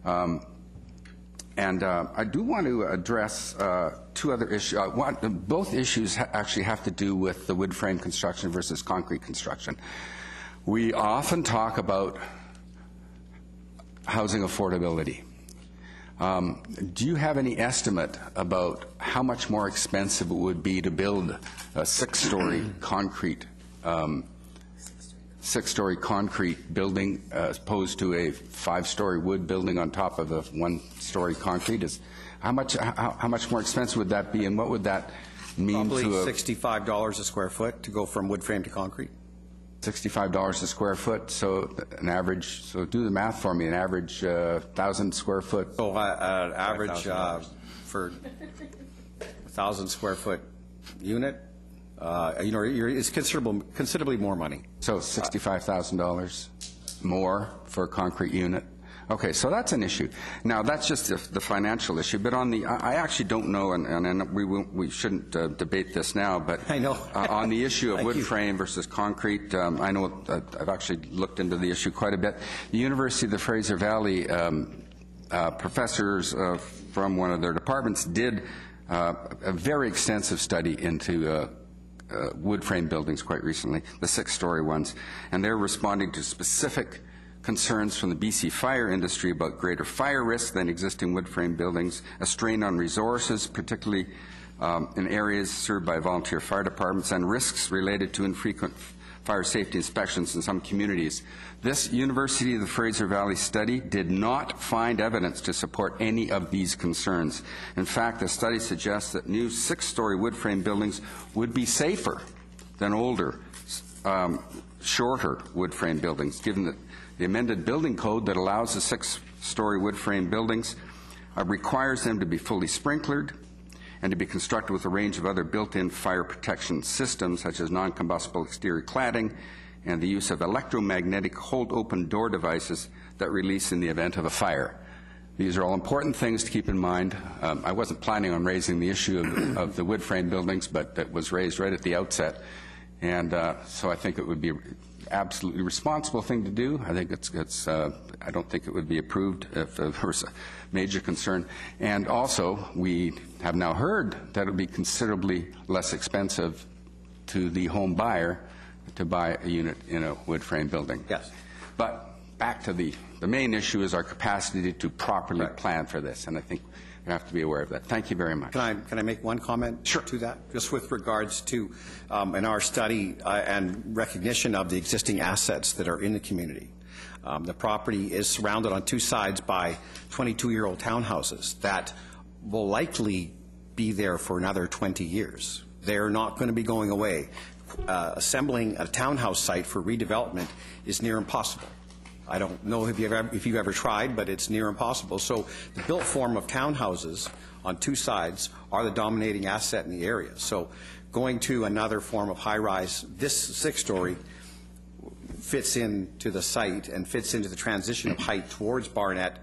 And I do want to address two other issues. Both issues actually have to do with the wood frame construction versus concrete construction. We often talk about housing affordability. Do you have any estimate about how much more expensive it would be to build a 6-story concrete building as opposed to a 5-story wood building on top of a 1-story concrete? How much more expensive would that be, and what would that mean? Probably to $65 a square foot to go from wood frame to concrete. $65 a square foot, so an average, so do the math for me, an average 1,000 square foot. So average for 1,000 square foot unit, it's considerably more money. So $65,000 more for a concrete unit. Okay, so that's an issue. Now, that's just the financial issue, but on the, I actually don't know, and we shouldn't debate this now, but I know. On the issue of wood frame versus concrete, I know I've actually looked into the issue quite a bit. The University of the Fraser Valley professors from one of their departments did a very extensive study into wood frame buildings quite recently, the 6-story ones, and they're responding to specific concerns from the BC fire industry about greater fire risk than existing wood frame buildings, a strain on resources, particularly in areas served by volunteer fire departments, and risks related to infrequent fire safety inspections in some communities. This University of the Fraser Valley study did not find evidence to support any of these concerns. In fact, the study suggests that new 6-story wood frame buildings would be safer than older, shorter wood frame buildings, given that the amended building code that allows the 6-story wood frame buildings requires them to be fully sprinklered and to be constructed with a range of other built-in fire protection systems, such as non-combustible exterior cladding and the use of electromagnetic hold-open door devices that release in the event of a fire. These are all important things to keep in mind. I wasn't planning on raising the issue of the wood frame buildings, but it was raised right at the outset. And so I think it would be absolutely responsible thing to do. I think I don't think it would be approved if there was a major concern. And also, we have now heard that it would be considerably less expensive to the home buyer to buy a unit in a wood frame building. Yes. But back to the main issue is our capacity to properly plan for this, and I think you have to be aware of that. Thank you very much. Can I make one comment to that? Just with regards to in our study and recognition of the existing assets that are in the community. The property is surrounded on 2 sides by 22-year-old townhouses that will likely be there for another 20 years. They're not going to be going away. Assembling a townhouse site for redevelopment is near impossible. I don't know if you've ever tried, but it's near impossible. So the built form of townhouses on 2 sides are the dominating asset in the area. So going to another form of high-rise, this 6-story fits into the site and fits into the transition of height towards Barnett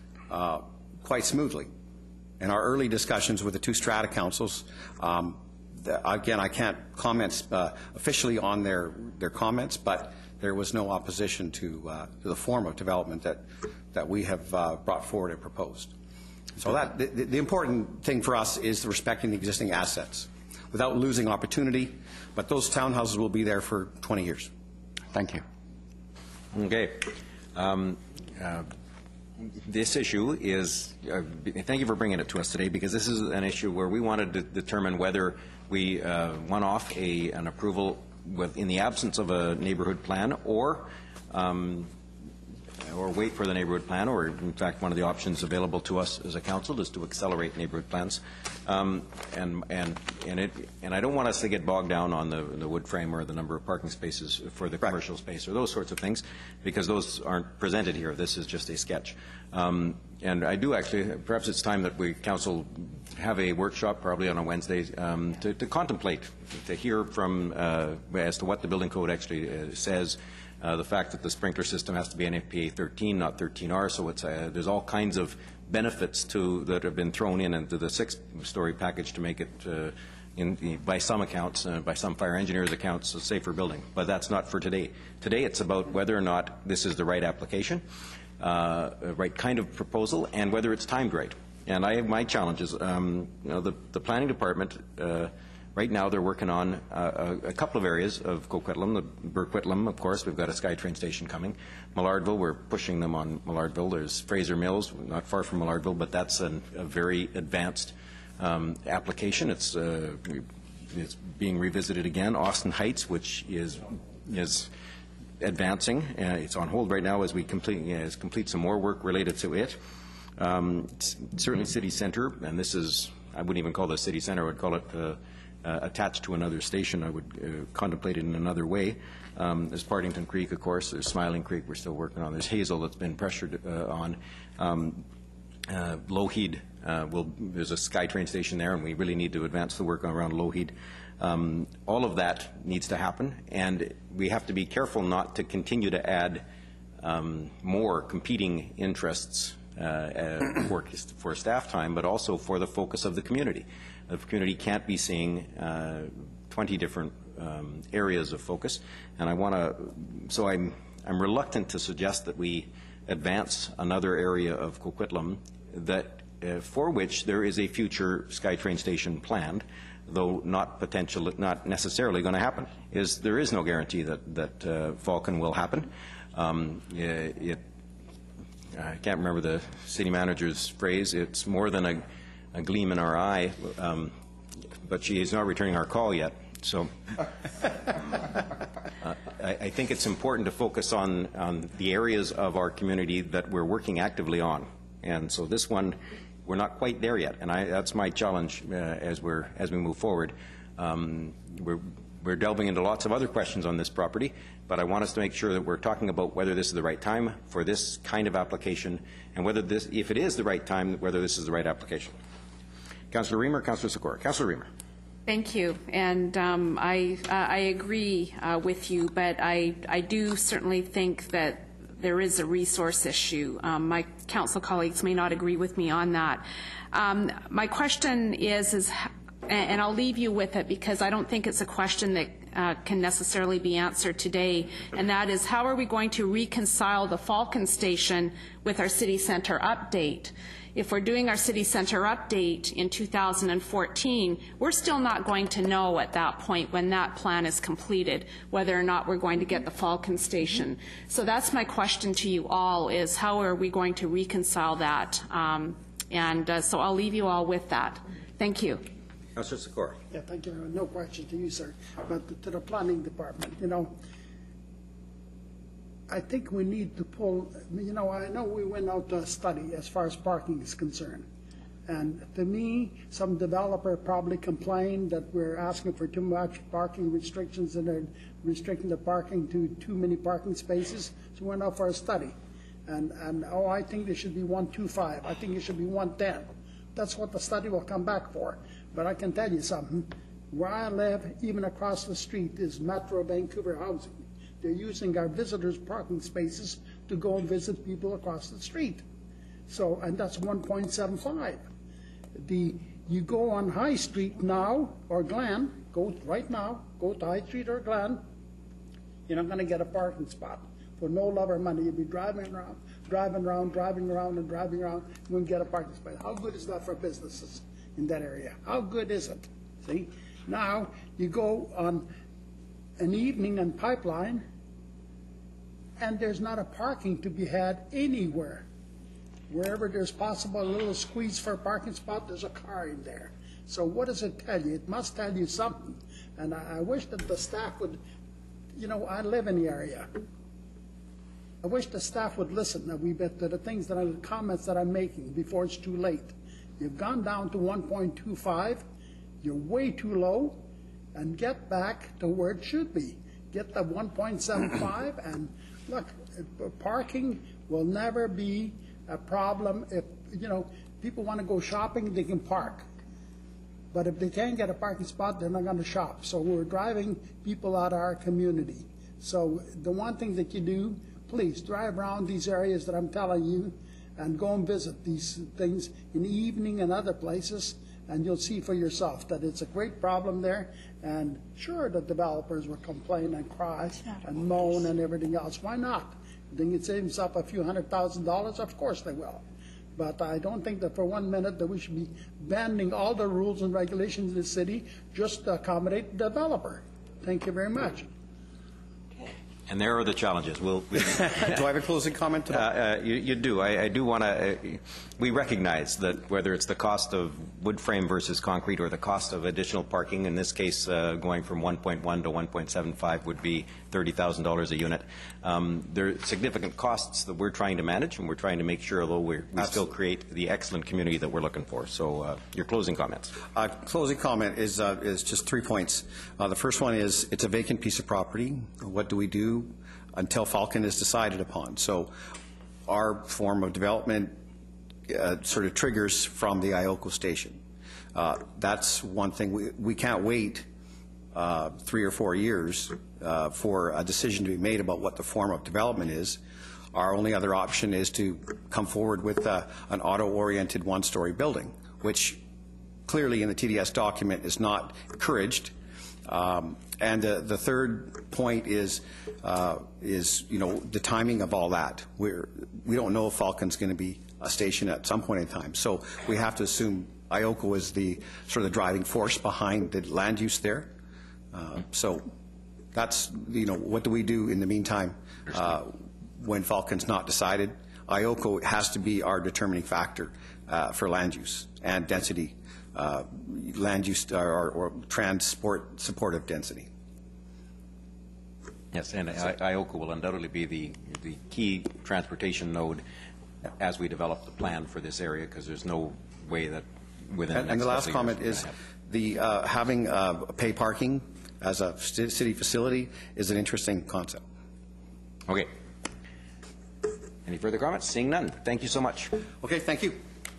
quite smoothly. In our early discussions with the 2 strata councils, again, I can't comment officially on their comments, but there was no opposition to the form of development that we have brought forward and proposed. So that the important thing for us is respecting the existing assets without losing opportunity, but those townhouses will be there for 20 years. Thank you. Okay. This issue is, thank you for bringing it to us today, because this is an issue where we wanted to determine whether we want off an approval in the absence of a neighborhood plan, or wait for the neighborhood plan, or in fact one of the options available to us as a council is to accelerate neighborhood plans. And I don't want us to get bogged down on the wood frame or the number of parking spaces for the commercial space or those sorts of things, because those aren't presented here. This is just a sketch. And I do actually, perhaps it's time that we, council, have a workshop probably on a Wednesday to contemplate, to hear from as to what the building code actually says. The fact that the sprinkler system has to be NFPA 13, not 13R, so it's there's all kinds of benefits that have been thrown into the 6-story package to make it, by some accounts, by some fire engineers' accounts, a safer building. But that's not for today. Today it's about whether or not this is the right application, right kind of proposal, and whether it's timed right. And I have my challenges. The planning department. Right now, they're working on a couple of areas of Coquitlam. Coquitlam, of course, we've got a SkyTrain station coming. Millardville, we're pushing them on Millardville. There's Fraser Mills, not far from Millardville, but that's a very advanced application. It's being revisited again. Austin Heights, which is advancing. It's on hold right now as we complete some more work related to it. Certainly City Centre, and this is, I wouldn't even call this City Centre, I would call it attached to another station. I would contemplate it in another way. There's Partington Creek, of course. There's Smiling Creek we're still working on. There's Hazel that's been pressured on. Lougheed There's a SkyTrain station there, and we really need to advance the work around Lougheed. All of that needs to happen, and we have to be careful not to continue to add more competing interests for staff time, but also for the focus of the community. The community can't be seeing 20 different areas of focus, and so I'm reluctant to suggest that we advance another area of Coquitlam that for which there is a future SkyTrain station planned, though not necessarily going to happen. There is no guarantee that Falcon will happen. I can't remember the city manager's phrase. It's more than a gleam in our eye, but she is not returning our call yet. So I think it's important to focus on the areas of our community that we're working actively on. And so this one, we're not quite there yet, and that's my challenge as we move forward. We're delving into lots of other questions on this property, but I want us to make sure that we're talking about whether this is the right time for this kind of application, and whether this, if it is the right time, whether this is the right application. Councillor Reamer, Councillor Sikora. Councillor Reamer. Thank you, and I agree with you, but I do certainly think that there is a resource issue. My council colleagues may not agree with me on that. My question is, and I'll leave you with it because I don't think it's a question that can necessarily be answered today, and that is, how are we going to reconcile the Falcon station with our city centre update? If we're doing our city centre update in 2014, we're still not going to know at that point, when that plan is completed, whether or not we're going to get the Falcon station. So that's my question to you all, is how are we going to reconcile that? So I'll leave you all with that. Thank you. Councillor Sikora. Yeah, thank you. No question to you, sir, but to the planning department. I think we need to pull, I know we went out to a study as far as parking is concerned. And to me, some developer probably complained that we're asking for too much parking restrictions and they're restricting the parking to too many parking spaces. So we went out for a study. And I think there should be 125. I think it should be 110. That's what the study will come back for. But I can tell you something. Where I live, even across the street, is Metro Vancouver Housing. They're using our visitors' parking spaces to go and visit people across the street. So, and that's 1.75. You go on High Street now, or Glen, go right now, go to High Street or Glen, you're not going to get a parking spot. For no love or money, you'll be driving around, you won't get a parking spot. How good is that for businesses in that area? How good is it? See? Now, you go on an evening on Pipeline, and there's not a parking to be had anywhere. Wherever there's possible a little squeeze for a parking spot, there's a car in there. So what does it tell you? It must tell you something. And I wish that the staff would, I live in the area. I wish the staff would listen a wee bit to the things that the comments that I'm making before it's too late. You've gone down to 1.25. You're way too low, and get back to where it should be. Get the 1.75, and look, parking will never be a problem. If people want to go shopping, they can park. But if they can't get a parking spot, they're not going to shop. So we're driving people out of our community. So the one thing that you do, please drive around these areas that I'm telling you, and go and visit these things in the evening and other places, and you'll see for yourself that it's a great problem there. And sure, the developers will complain and cry and moan and everything else. Why not? They can save themselves a few $100,000. Of course they will. But I don't think that for 1 minute that we should be bending all the rules and regulations in the city just to accommodate the developer. Thank you very much. And there are the challenges. Do I have a closing comment to that? You do. I do want to. We recognize that whether it's the cost of wood frame versus concrete or the cost of additional parking, in this case going from 1.1 to 1.75 would be $30,000 a unit. There are significant costs that we're trying to manage, and we're trying to make sure, although we still create the excellent community that we're looking for. So your closing comments. Closing comment is just 3 points. The first one is it's a vacant piece of property. What do we do until Falcon is decided upon? So our form of development sort of triggers from the IOCO station. That's one thing. We can't wait 3 or 4 years for a decision to be made about what the form of development is. Our only other option is to come forward with an auto-oriented one-story building, which clearly in the TDS document is not encouraged. And the third point is the timing of all that. We don't know if Falcon's going to be a station at some point in time, so we have to assume IOCO is the sort of the driving force behind the land use there. So that's what do we do in the meantime when Falcon's not decided? IOCO has to be our determining factor for land use and density. Land use or transport supportive density. Yes, and IOCO will undoubtedly be the key transportation node as we develop the plan for this area, because there's no way that within the next and the last couple of comment years is the having pay parking as a city facility is an interesting concept. Okay. Any further comments? Seeing none. Thank you so much. Okay, thank you.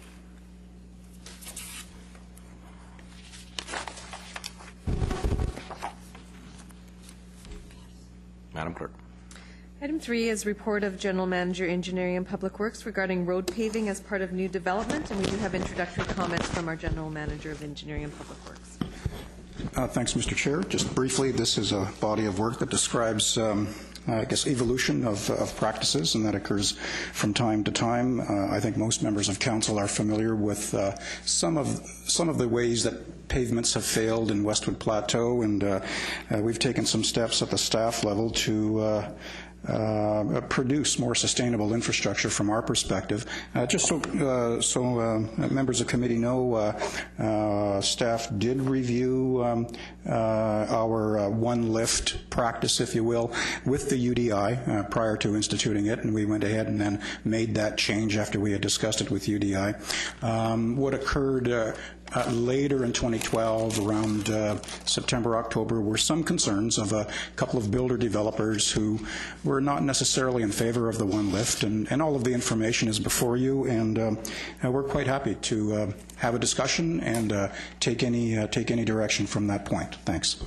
Madam Clerk. Item 3 is report of General Manager, Engineering and Public Works regarding road paving as part of new development, and we do have introductory comments from our General Manager of Engineering and Public Works. Thanks, Mr. Chair. Just briefly, this is a body of work that describes evolution of practices, and that occurs from time to time. I think most members of council are familiar with some of the ways that pavements have failed in Westwood Plateau, and we've taken some steps at the staff level to produce more sustainable infrastructure from our perspective. Just so members of committee know, staff did review our one lift practice, if you will, with the UDI prior to instituting it, and we went ahead and then made that change after we had discussed it with UDI. What occurred later in 2012, around September, October, were some concerns of a couple of builder developers who were not necessarily in favor of the one lift, and all of the information is before you, and we're quite happy to have a discussion and take any direction from that point. Thanks.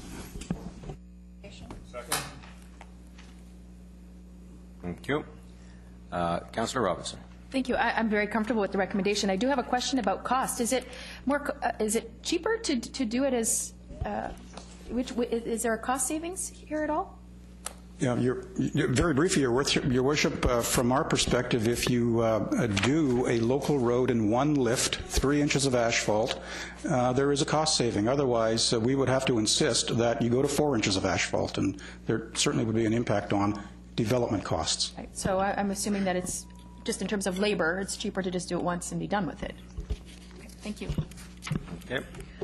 Thank you. Councillor Robinson. Thank you. I'm very comfortable with the recommendation. I do have a question about cost. Is it cheaper to do it as? Is there a cost savings here at all? Yeah, very briefly, Your Worship, from our perspective, if you do a local road in one lift, 3 inches of asphalt, there is a cost saving. Otherwise, we would have to insist that you go to 4 inches of asphalt, and there certainly would be an impact on development costs. Right. So I'm assuming that it's just in terms of labor, it's cheaper to just do it once and be done with it. Okay. Thank you. Okay.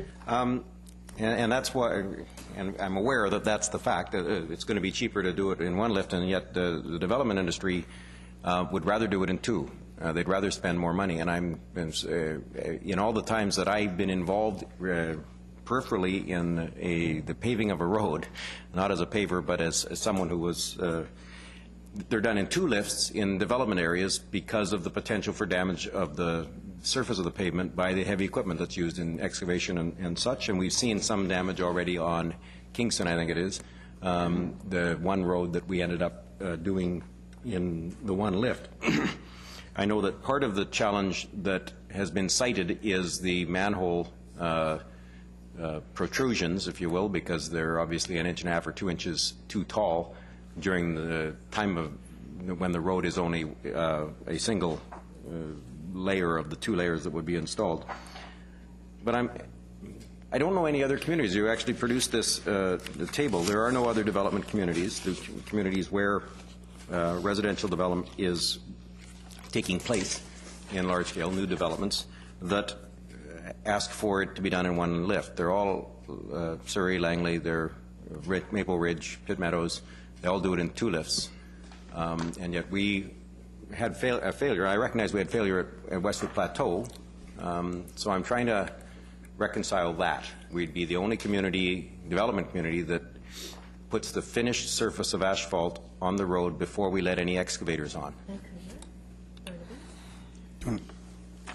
And that's why, and I'm aware that that's the fact. It's going to be cheaper to do it in one lift, and yet the development industry would rather do it in 2. They'd rather spend more money. And I'm in all the times that I've been involved peripherally in the paving of a road, not as a paver, but as someone who was. They're done in 2 lifts in development areas because of the potential for damage of the surface of the pavement by the heavy equipment that's used in excavation and such. And we've seen some damage already on Kingston, I think it is, the one road that we ended up doing in the one lift. I know that part of the challenge that has been cited is the manhole protrusions, if you will, because they're obviously 1.5 inches or 2 inches too tall during the time of when the road is only a single layer of the 2 layers that would be installed. But I don't know any other communities who actually produced this the table. There are no other development communities, the communities where residential development is taking place in large-scale new developments that ask for it to be done in one lift. They're all Surrey, Langley, they're Maple Ridge, Pitt Meadows. They all do it in 2 lifts, and yet we had a failure. I recognize we had failure at Westwood Plateau, so I'm trying to reconcile that. We'd be the only development community that puts the finished surface of asphalt on the road before we let any excavators on.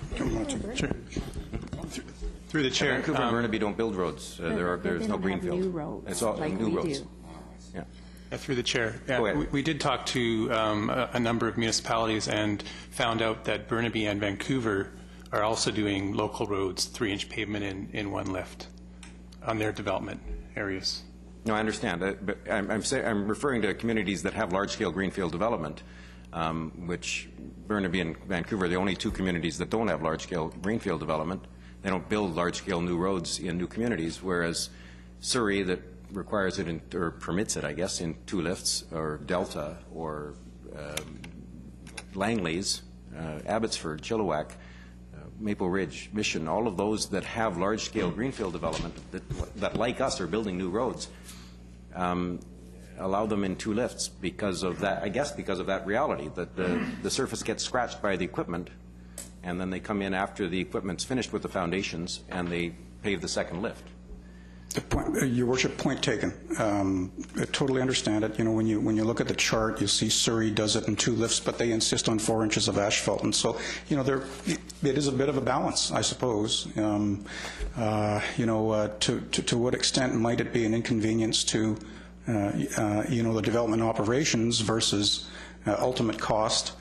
Sure. Through the chair. Vancouver and Burnaby don't build roads. There's no greenfield. New roads, it's all like new we roads. do. Yeah. Through the chair. Go ahead. We did talk to a number of municipalities and found out that Burnaby and Vancouver are also doing local roads, 3-inch pavement in one lift on their development areas. No, I understand. But I'm referring to communities that have large-scale greenfield development, which Burnaby and Vancouver are the only two communities that don't have large-scale greenfield development. They don't build large-scale new roads in new communities, whereas Surrey, that requires it or permits it, I guess, in 2 lifts, or Delta, or Langley's, Abbotsford, Chilliwack, Maple Ridge, Mission, all of those that have large-scale greenfield development that, like us, are building new roads, allow them in 2 lifts because of that, I guess because of that reality, that the surface gets scratched by the equipment, and then they come in after the equipment's finished with the foundations, and they pave the second lift. Your Worship, point taken. I totally understand it. You know, when you look at the chart, you see Surrey does it in 2 lifts, but they insist on 4 inches of asphalt, and so you know it is a bit of a balance, I suppose. You know, to what extent might it be an inconvenience to you know, the development operations versus ultimate cost?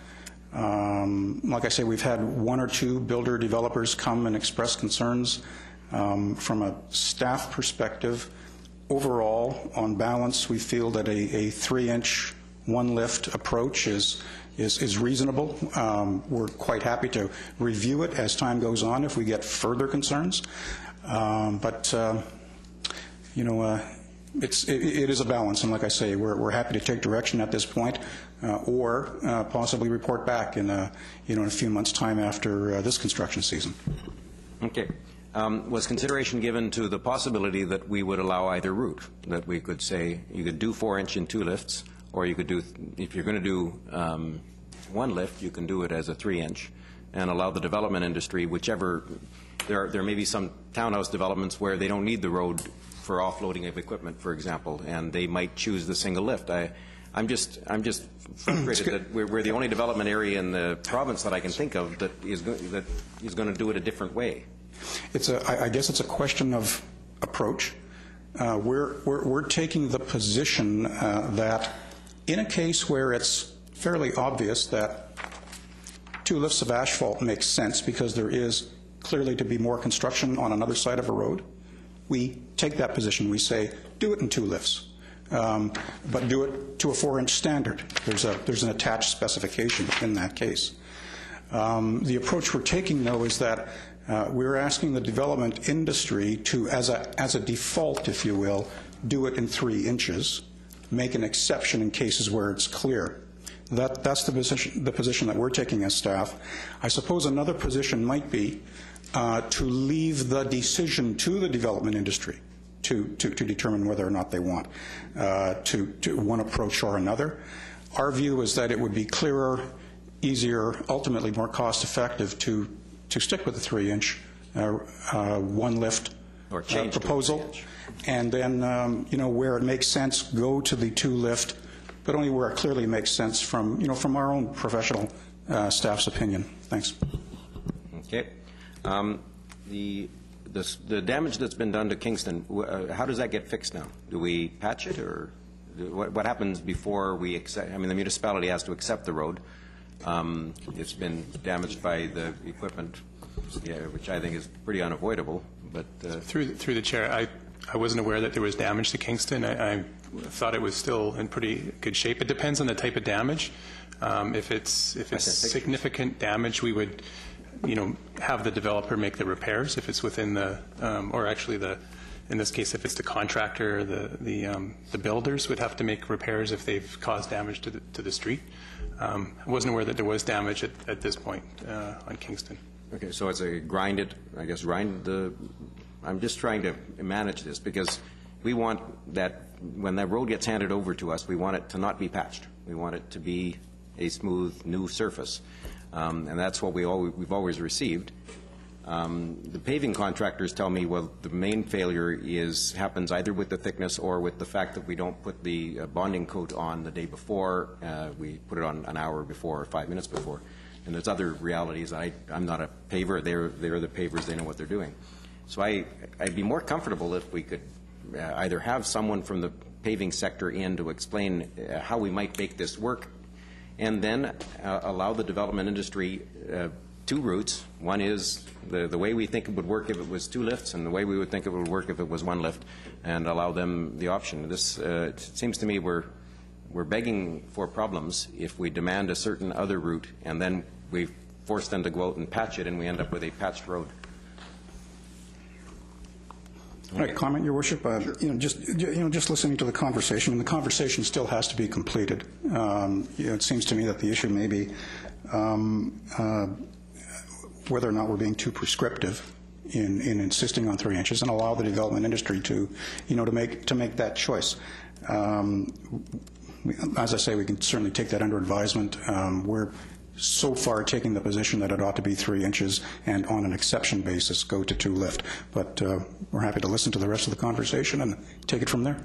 Like I say, we've had 1 or 2 builder developers come and express concerns. From a staff perspective, overall, on balance, we feel that a 3-inch, 1-lift approach is reasonable. We're quite happy to review it as time goes on if we get further concerns. But you know, it is a balance, and like I say, we're happy to take direction at this point, or possibly report back in a few months' time after this construction season. Okay. Was consideration given to the possibility that we would allow either route, that we could say you could do 4-inch in 2 lifts, or you could do, if you're going to do 1 lift, you can do it as a 3-inch, and allow the development industry, whichever, there may be some townhouse developments where they don't need the road for offloading of equipment, for example, and they might choose the single lift. I'm just frustrated that we're the only development area in the province that I can think of that is going to do it a different way. I guess it's a question of approach. We're taking the position that in a case where it's fairly obvious that 2 lifts of asphalt makes sense because there is clearly to be more construction on another side of a road, we take that position. We say, do it in 2 lifts, but do it to a 4-inch standard. There's an attached specification in that case. The approach we're taking, though, is that we're asking the development industry to, as a default, if you will, do it in 3 inches, make an exception in cases where it's clear. That's the position that we're taking as staff. I suppose another position might be to leave the decision to the development industry to determine whether or not they want to one approach or another. Our view is that it would be clearer, easier, ultimately more cost-effective to stick with the 3-inch 1-lift proposal, and then you know, where it makes sense, go to the 2-lift, but only where it clearly makes sense from our own professional staff's opinion. Thanks. Okay. The damage that's been done to Kingston, how does that get fixed now? Do we patch it, or what happens before we accept? I mean, the municipality has to accept the road. It's been damaged by the equipment, which I think is pretty unavoidable. But through the chair, I wasn't aware that there was damage to Kingston. I thought it was still in pretty good shape. It depends on the type of damage. If it's significant damage, we would, have the developer make the repairs. If it's within the, or actually in this case, if it's the contractor, the builders would have to make repairs if they've caused damage to the street. I wasn't aware that there was damage at this point on Kingston. Okay, so it's a I'm just trying to manage this because we want that when that road gets handed over to us, we want it to not be patched. We want it to be a smooth new surface, and that's what we've always received. The paving contractors tell me, well, the main failure happens either with the thickness or with the fact that we don't put the bonding coat on the day before. We put it on an hour before or 5 minutes before. And there's other realities. I'm not a paver. They're the pavers. They know what they're doing. So I'd be more comfortable if we could either have someone from the paving sector in to explain how we might make this work, and then allow the development industry two routes. One is the way we think it would work if it was two lifts, and the way we would think it would work if it was one lift, and allow them the option. This it seems to me we're begging for problems if we demand a certain other route, and then we force them to go out and patch it, and we end up with a patched road. Right, comment, Your Worship. Just listening to the conversation, and the conversation still has to be completed. It seems to me that the issue may be whether or not we're being too prescriptive in insisting on 3 inches, and allow the development industry to make that choice. As I say, we can certainly take that under advisement. We're so far taking the position that it ought to be 3 inches, and on an exception basis go to 2 lift. But we're happy to listen to the rest of the conversation and take it from there.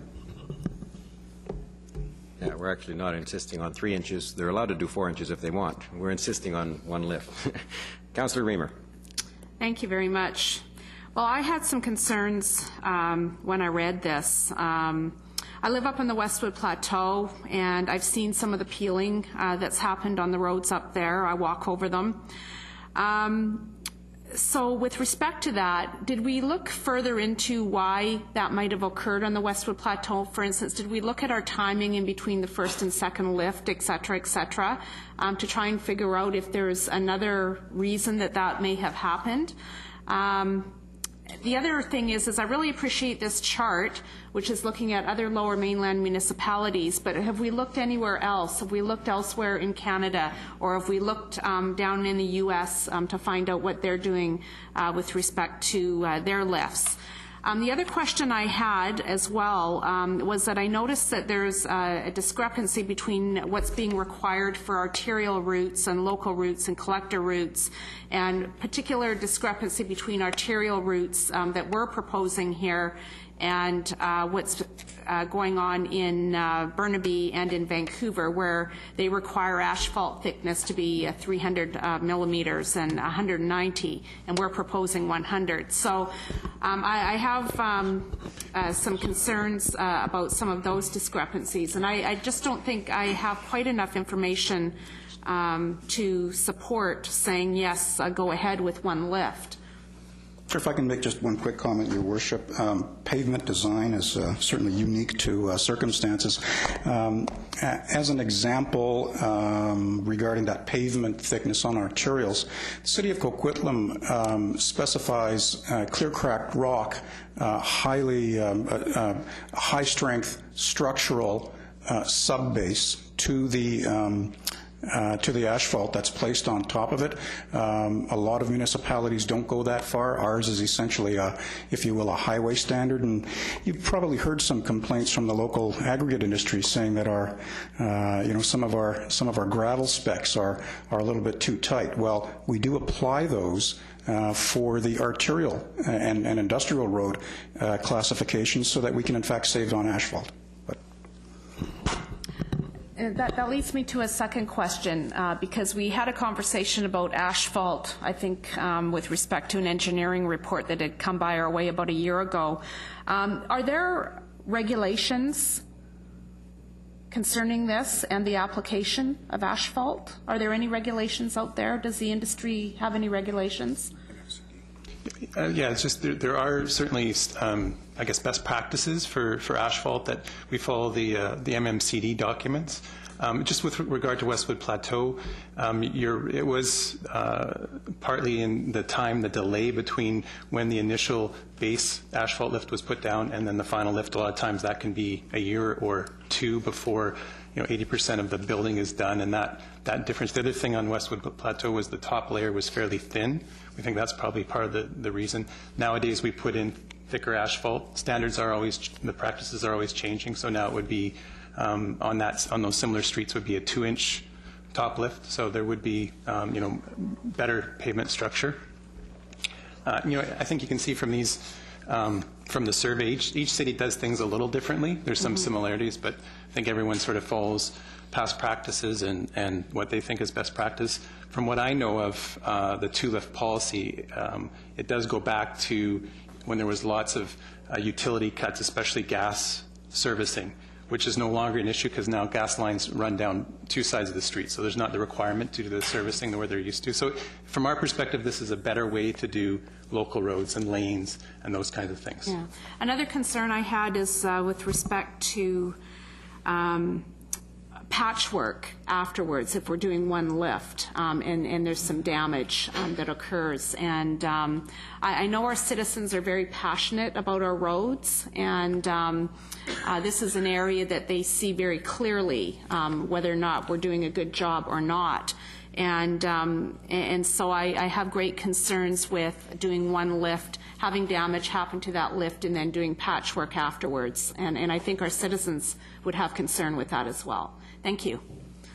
Yeah, we're actually not insisting on 3 inches. They're allowed to do 4 inches if they want. We're insisting on 1 lift. Councillor Reamer. Thank you very much. Well, I had some concerns when I read this. I live up on the Westwood Plateau, and I've seen some of the peeling that's happened on the roads up there. I walk over them. So with respect to that, did we look further into why that might have occurred on the Westwood Plateau? For instance, did we look at our timing in between the first and second lift, et cetera, to try and figure out if there's another reason that may have happened? The other thing is I really appreciate this chart, which is looking at other lower mainland municipalities, but have we looked anywhere else? Have we looked elsewhere in Canada, or have we looked down in the U.S. To find out what they're doing with respect to their lifts? The other question I had as well was that I noticed that there's a discrepancy between what's being required for arterial routes and local routes and collector routes, and particular discrepancy between arterial routes that we're proposing here and what's going on in Burnaby and in Vancouver, where they require asphalt thickness to be 300 millimeters and 190, and we're proposing 100. So I have some concerns about some of those discrepancies, and I just don't think I have quite enough information to support saying, yes, go ahead with 1 lift. Sure, if I can make just one quick comment, Your Worship. Pavement design is certainly unique to circumstances. As an example, regarding that pavement thickness on arterials, the City of Coquitlam specifies clear-cracked rock, high-strength structural subbase to the asphalt that's placed on top of it. A lot of municipalities don't go that far. Ours is essentially, if you will, a highway standard. And you've probably heard some complaints from the local aggregate industry saying that our, some of our gravel specs are a little bit too tight. Well, we do apply those for the arterial and industrial road classifications, so that we can in fact save on asphalt. That leads me to a second question, because we had a conversation about asphalt, I think, with respect to an engineering report that had come by our way about a year ago. Are there regulations concerning this and the application of asphalt? Are there any regulations out there? Does the industry have any regulations? Yeah, it's just there are certainly, I guess, best practices for asphalt that we follow the MMCD documents. Just with regard to Westwood Plateau, it was partly in the delay between when the initial base asphalt lift was put down and then the final lift. A lot of times that can be a year or 2 before 80% of the building is done, and that difference. The other thing on Westwood Plateau was the top layer was fairly thin. We think that's probably part of the reason. Nowadays we put in thicker asphalt. The practices are always changing, so now it would be on those similar streets would be a 2-inch top lift, so there would be better pavement structure. I think you can see from these from the survey. Each city does things a little differently. There's some similarities, but I think everyone sort of follows past practices and what they think is best practice. From what I know of the two-lift policy, it does go back to when there was lots of utility cuts, especially gas servicing, which is no longer an issue because now gas lines run down two sides of the street, so there's not the requirement to do the servicing the way they're used to. So from our perspective, this is a better way to do local roads and lanes and those kinds of things. Yeah. Another concern I had is with respect to patchwork afterwards if we're doing one lift and there's some damage that occurs. And I know our citizens are very passionate about our roads, and this is an area that they see very clearly whether or not we're doing a good job or not. And so I have great concerns with doing one lift, having damage happen to that lift, and then doing patchwork afterwards. And I think our citizens would have concern with that as well. Thank you.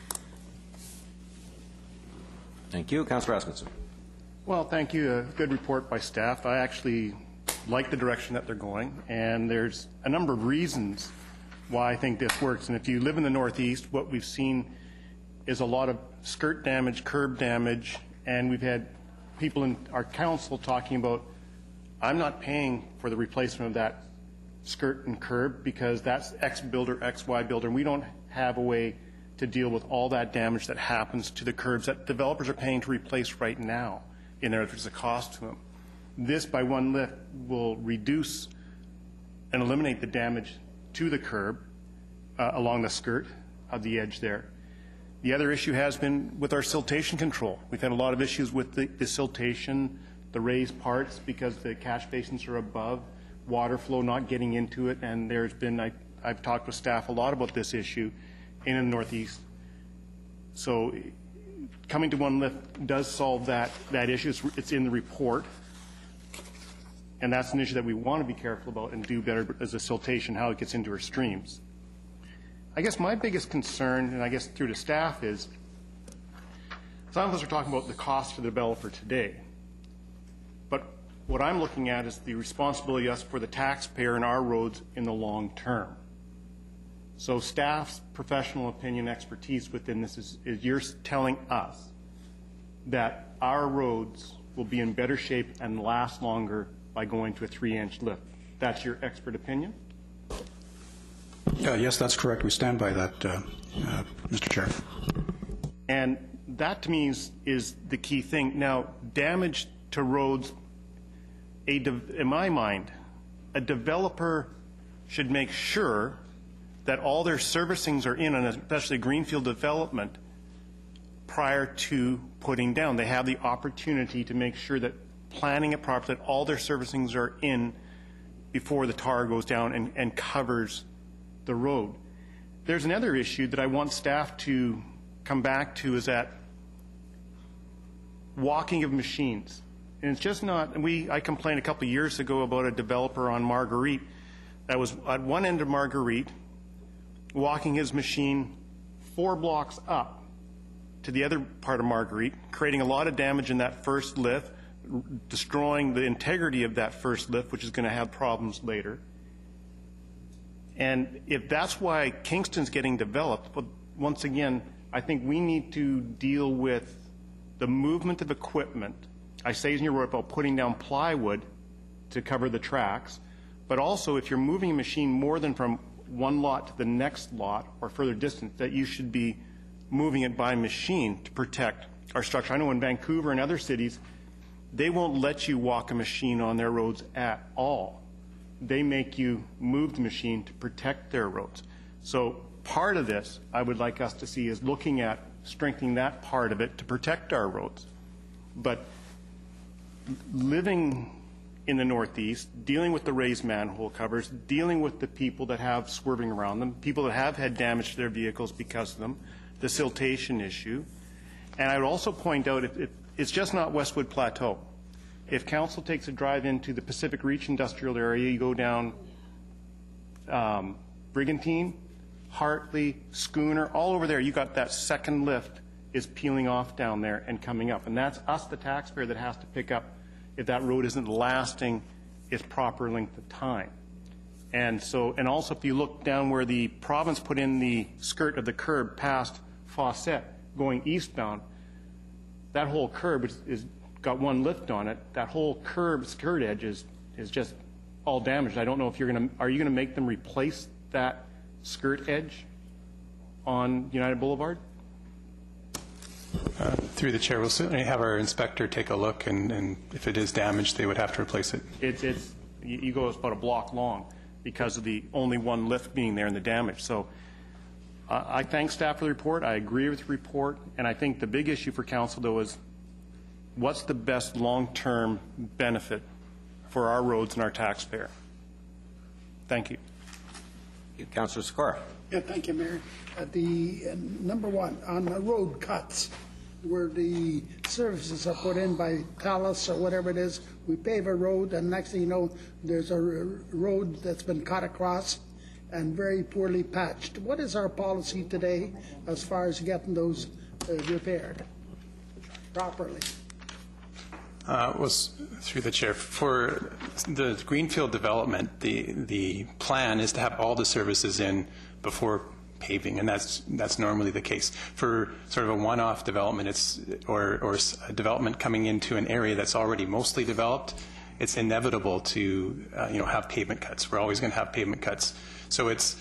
Thank you. Councillor Rasmussen. Well, thank you. A good report by staff. I actually like the direction that they're going, and there's a number of reasons why I think this works. And if you live in the Northeast, what we've seen is a lot of skirt damage, curb damage, and we've had people in our council talking about, I'm not paying for the replacement of that skirt and curb because that's X builder, XY builder, and we don't have a way to deal with all that damage that happens to the curbs that developers are paying to replace right now. In there, there's a cost to them. This, by one lift, will reduce and eliminate the damage to the curb along the skirt of the edge there. The other issue has been with our siltation control. We've had a lot of issues with the siltation, the raised parts, because the catch basins are above, water flow not getting into it, and there's been, I've talked with staff a lot about this issue in the Northeast. So coming to one lift does solve that issue. It's in the report, and that's an issue that we want to be careful about and do better as a siltation, how it gets into our streams. I guess my biggest concern, and I guess through to staff, is some of us are talking about the cost to the developer today. But what I'm looking at is the responsibility of us for the taxpayer and our roads in the long term. So staff's professional opinion, expertise within this is you're telling us that our roads will be in better shape and last longer by going to a 3-inch lift. That's your expert opinion? Yes, that's correct. We stand by that, Mr. Chair. And that to me is the key thing. Now, damage to roads, in my mind, a developer should make sure that all their servicings are in, and especially greenfield development, prior to putting down. They have the opportunity to make sure that planning it properly, that all their servicings are in before the tar goes down and covers the road. There's another issue that I want staff to come back to, is that walking of machines. And it's just not, I complained a couple of years ago about a developer on Marguerite that was at one end of Marguerite, walking his machine 4 blocks up to the other part of Marguerite, creating a lot of damage in that first lift, destroying the integrity of that first lift, which is going to have problems later. And if that's why Kingston's getting developed, but once again, I think we need to deal with the movement of equipment. I say in your word about putting down plywood to cover the tracks, but also if you're moving a machine more than from one lot to the next lot or further distance, that you should be moving it by machine to protect our structure. I know in Vancouver and other cities, they won't let you walk a machine on their roads at all. They make you move the machine to protect their roads. So part of this I would like us to see is looking at strengthening that part of it to protect our roads. But living in the Northeast, dealing with the raised manhole covers, dealing with the people that have swerving around them, people that have had damage to their vehicles because of them, the siltation issue. And I would also point out it's just not Westwood Plateau. If council takes a drive into the Pacific Reach industrial area, you go down Brigantine, Hartley, Schooner, all over there, you got that second lift is peeling off down there and coming up. And that's us, the taxpayer, that has to pick up if that road isn't lasting its proper length of time. And so, and also if you look down where the province put in the skirt of the curb past Fawcett going eastbound, that whole curb is got one lift on it. That whole curb skirt edge is just all damaged. I don't know if are you gonna make them replace that skirt edge on United Boulevard? Through the chair, we'll certainly have our inspector take a look, and if it is damaged, they would have to replace it. You go about a block long because of the only one lift being there and the damage. So I thank staff for the report. I agree with the report, and I think the big issue for council, though, is what's the best long-term benefit for our roads and our taxpayer? Thank you. Councillor Sikora. Yeah, thank you, Mayor. Number one, on the road cuts, where the services are put in by Talus or whatever it is, we pave a road, and next thing you know, there's a road that's been cut across and very poorly patched. What is our policy today as far as getting those repaired properly? Was through the chair, for the greenfield development, the plan is to have all the services in before paving, and that's normally the case. For sort of a one-off development, or a development coming into an area that's already mostly developed, it's inevitable to have pavement cuts. We're always going to have pavement cuts. So it's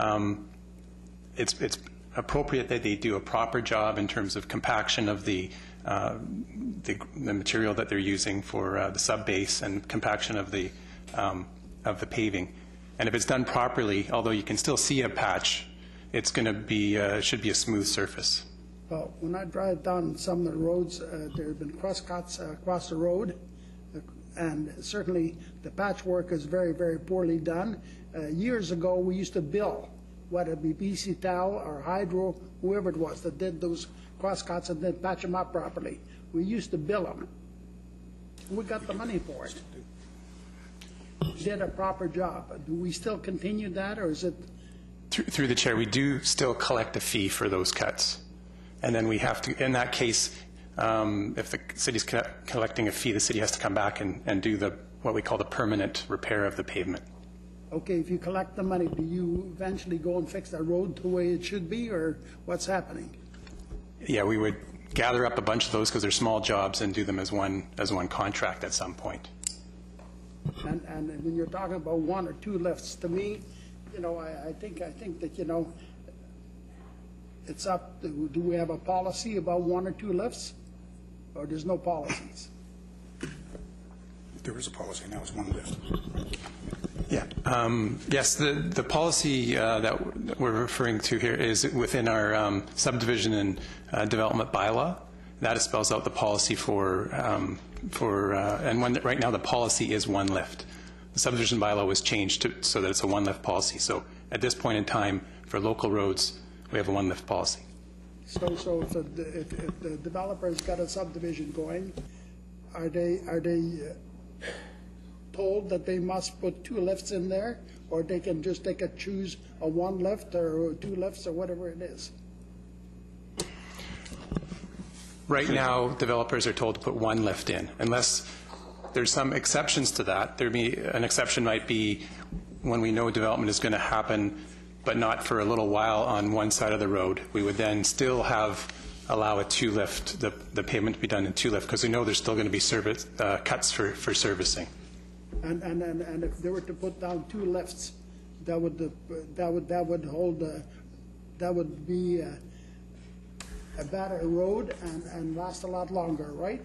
appropriate that they do a proper job in terms of compaction of the material that they're using for the sub-base and compaction of the paving. And if it's done properly, although you can still see a patch, it's going to be should be a smooth surface. Well, when I drive down some of the roads, there have been cross-cuts across the road, and certainly the patchwork is very, very poorly done. Years ago, we used to bill, whether it be BC Tau or Hydro, whoever it was that did those cross-cuts and then patch them up properly. We used to bill them. We got the money for it. Did a proper job. Do we still continue that, or is it? Through the chair, we do still collect a fee for those cuts. And then we have to, in that case, if the city's collecting a fee, the city has to come back and do what we call the permanent repair of the pavement. Okay, if you collect the money, do you eventually go and fix that road the way it should be, or what's happening? Yeah, we would gather up a bunch of those because they're small jobs and do them as one contract at some point. And when you're talking about one or two lifts, to me, I think that it's up. Do we have a policy about one or two lifts, or there's no policies? There is a policy now. It's one lift. Yeah. Yes, the policy that we're referring to here is within our subdivision and development bylaw. That spells out the policy and right now the policy is one lift. The subdivision bylaw was changed so that it's a one lift policy. So at this point in time, for local roads, we have a one lift policy. So if the developer's got a subdivision going, are they told that they must put two lifts in there, or they can choose a one lift or two lifts or whatever it is? Right now, developers are told to put one lift in, unless there's some exceptions to that. An exception might be when we know development is going to happen, but not for a little while on one side of the road. We would then still allow a two lift, the pavement to be done in two lift, because we know there's still going to be cuts for servicing. And if they were to put down two lifts, that would be a better road and last a lot longer, right?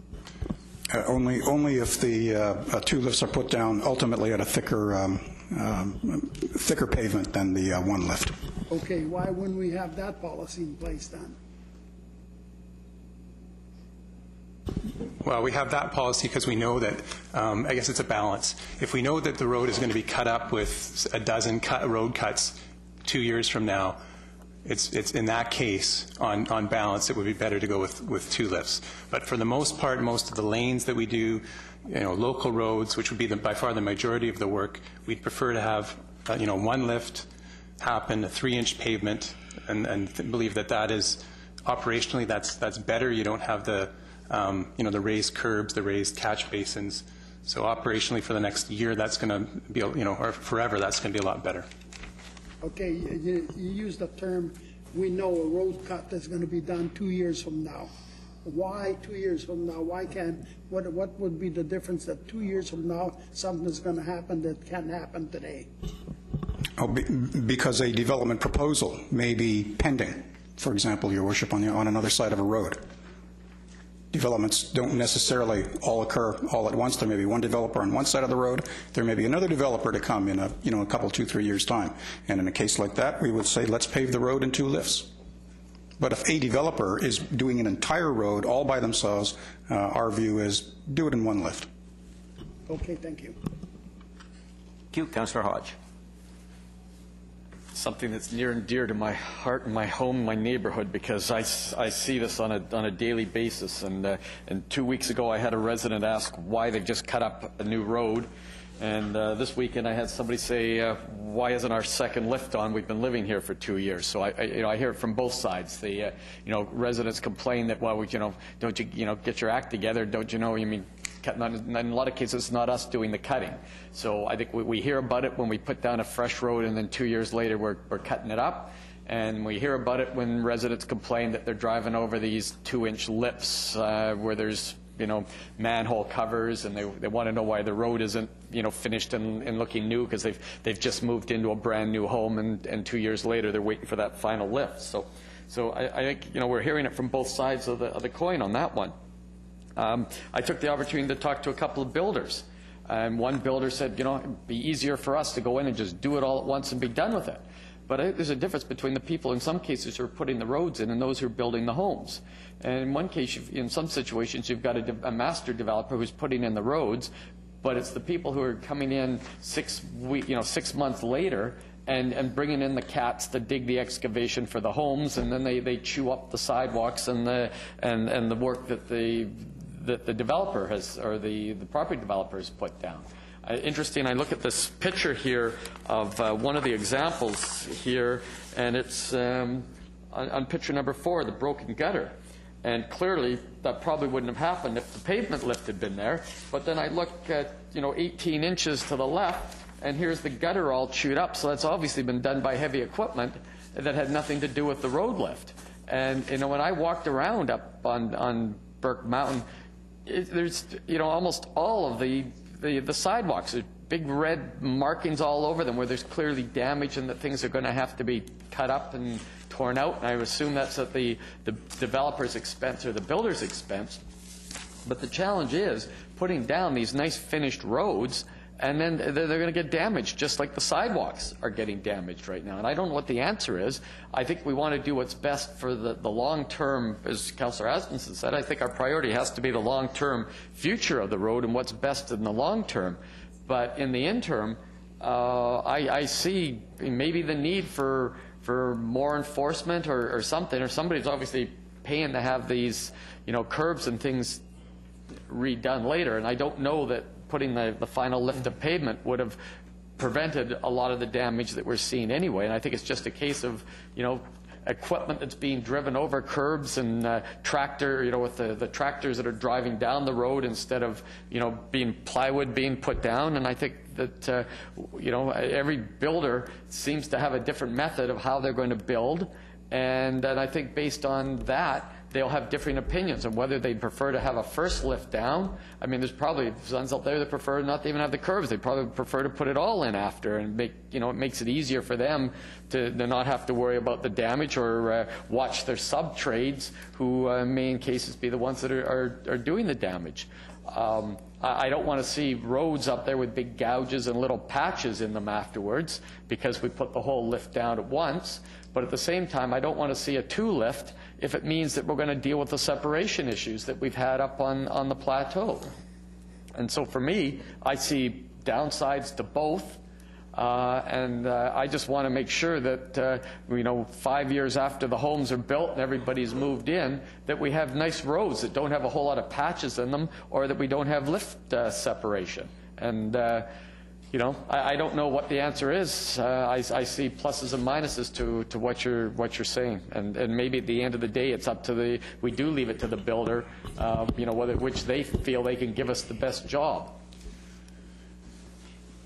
Only if the two lifts are put down ultimately at a thicker pavement than the one lift. Okay, why wouldn't we have that policy in place then? Well, we have that policy because we know that, I guess it's a balance. If we know that the road is going to be cut up with a dozen road cuts 2 years from now, it's in that case, on balance, it would be better to go with two lifts. But for the most part, most of the lanes that we do, local roads, which would be by far the majority of the work, we'd prefer to have, one lift happen, a 3-inch pavement, and believe that is operationally that's better. You don't have the the raised curbs, the raised catch basins. So operationally for the next year, that's going to be, or forever, that's going to be a lot better. Okay, you use the term, we know a road cut is going to be done 2 years from now. Why 2 years from now? Why can't, what would be the difference that 2 years from now something's going to happen that can't happen today? Oh, because a development proposal may be pending. For example, Your Worship, on another side of a road. Developments don't necessarily all occur all at once. There may be one developer on one side of the road. There may be another developer to come in a couple, 2, 3 years' time. And in a case like that, we would say, let's pave the road in 2 lifts. But if a developer is doing an entire road all by themselves, our view is do it in 1 lift. Okay, thank you. Thank you. Councillor Hodge. Something that's near and dear to my heart and my home, my neighborhood, because I see this on a daily basis. And 2 weeks ago, I had a resident ask why they've just cut up a new road. And this weekend, I had somebody say, why isn't our second lift on? We've been living here for 2 years. So I hear it from both sides. The residents complain that, well, don't you get your act together? Don't you know? You mean cutting on? In a lot of cases, it's not us doing the cutting. So I think we hear about it when we put down a fresh road, and then 2 years later, we're cutting it up. And we hear about it when residents complain that they're driving over these 2-inch lips where there's manhole covers, and they want to know why the road isn't finished and looking new, because they've just moved into a brand new home, and 2 years later they're waiting for that final lift. So I think we're hearing it from both sides of the coin on that one. I took the opportunity to talk to a couple of builders, and one builder said, it'd be easier for us to go in and just do it all at once and be done with it. But I think there's a difference between the people in some cases who are putting the roads in and those who are building the homes. And in one case, in some situations, you've got a master developer who's putting in the roads, but it's the people who are coming in 6 months later and bringing in the cats to dig the excavation for the homes, and then they chew up the sidewalks and the work that the developer has, or the property developer has put down. Interesting, I look at this picture here of one of the examples here, and it's on picture number 4, the broken gutter. And clearly, that probably wouldn't have happened if the pavement lift had been there. But then I look at, 18 inches to the left, and here's the gutter all chewed up. So that's obviously been done by heavy equipment that had nothing to do with the road lift. And, when I walked around up on Burke Mountain, there's, almost all of the sidewalks. There's big red markings all over them where there's clearly damage and that things are going to have to be cut up and torn out. And I assume that's at the developer's expense or the builder's expense. But the challenge is putting down these nice finished roads, and then they're going to get damaged, just like the sidewalks are getting damaged right now. And I don't know what the answer is. I think we want to do what's best for the long term, as Councillor Asmussen said. I think our priority has to be the long-term future of the road and what's best in the long term. But in the interim, I see maybe the need for more enforcement or something, or somebody's obviously paying to have these, curbs and things redone later. And I don't know that putting the final lift of pavement would have prevented a lot of the damage that we're seeing anyway. And I think it's just a case of, equipment that's being driven over curbs and tractor, with the tractors that are driving down the road instead of, being plywood being put down. And I think that, every builder seems to have a different method of how they're going to build. And I think based on that, they'll have different opinions on whether they prefer to have a first lift down. I mean, there's probably sons out there that prefer not to even have the curbs. They probably prefer to put it all in after, and it makes it easier for them to not have to worry about the damage or watch their sub-trades, who may in cases be the ones that are doing the damage. I don't want to see roads up there with big gouges and little patches in them afterwards because we put the whole lift down at once. But at the same time, I don't want to see a 2-lift if it means that we're going to deal with the separation issues that we've had up on the plateau. And so for me, I see downsides to both. And I just want to make sure that, 5 years after the homes are built and everybody's moved in, that we have nice roads that don't have a whole lot of patches in them, or that we don't have lift separation. And, I don't know what the answer is. I see pluses and minuses to what you're saying. And maybe at the end of the day, it's up to we do leave it to the builder, which they feel they can give us the best job.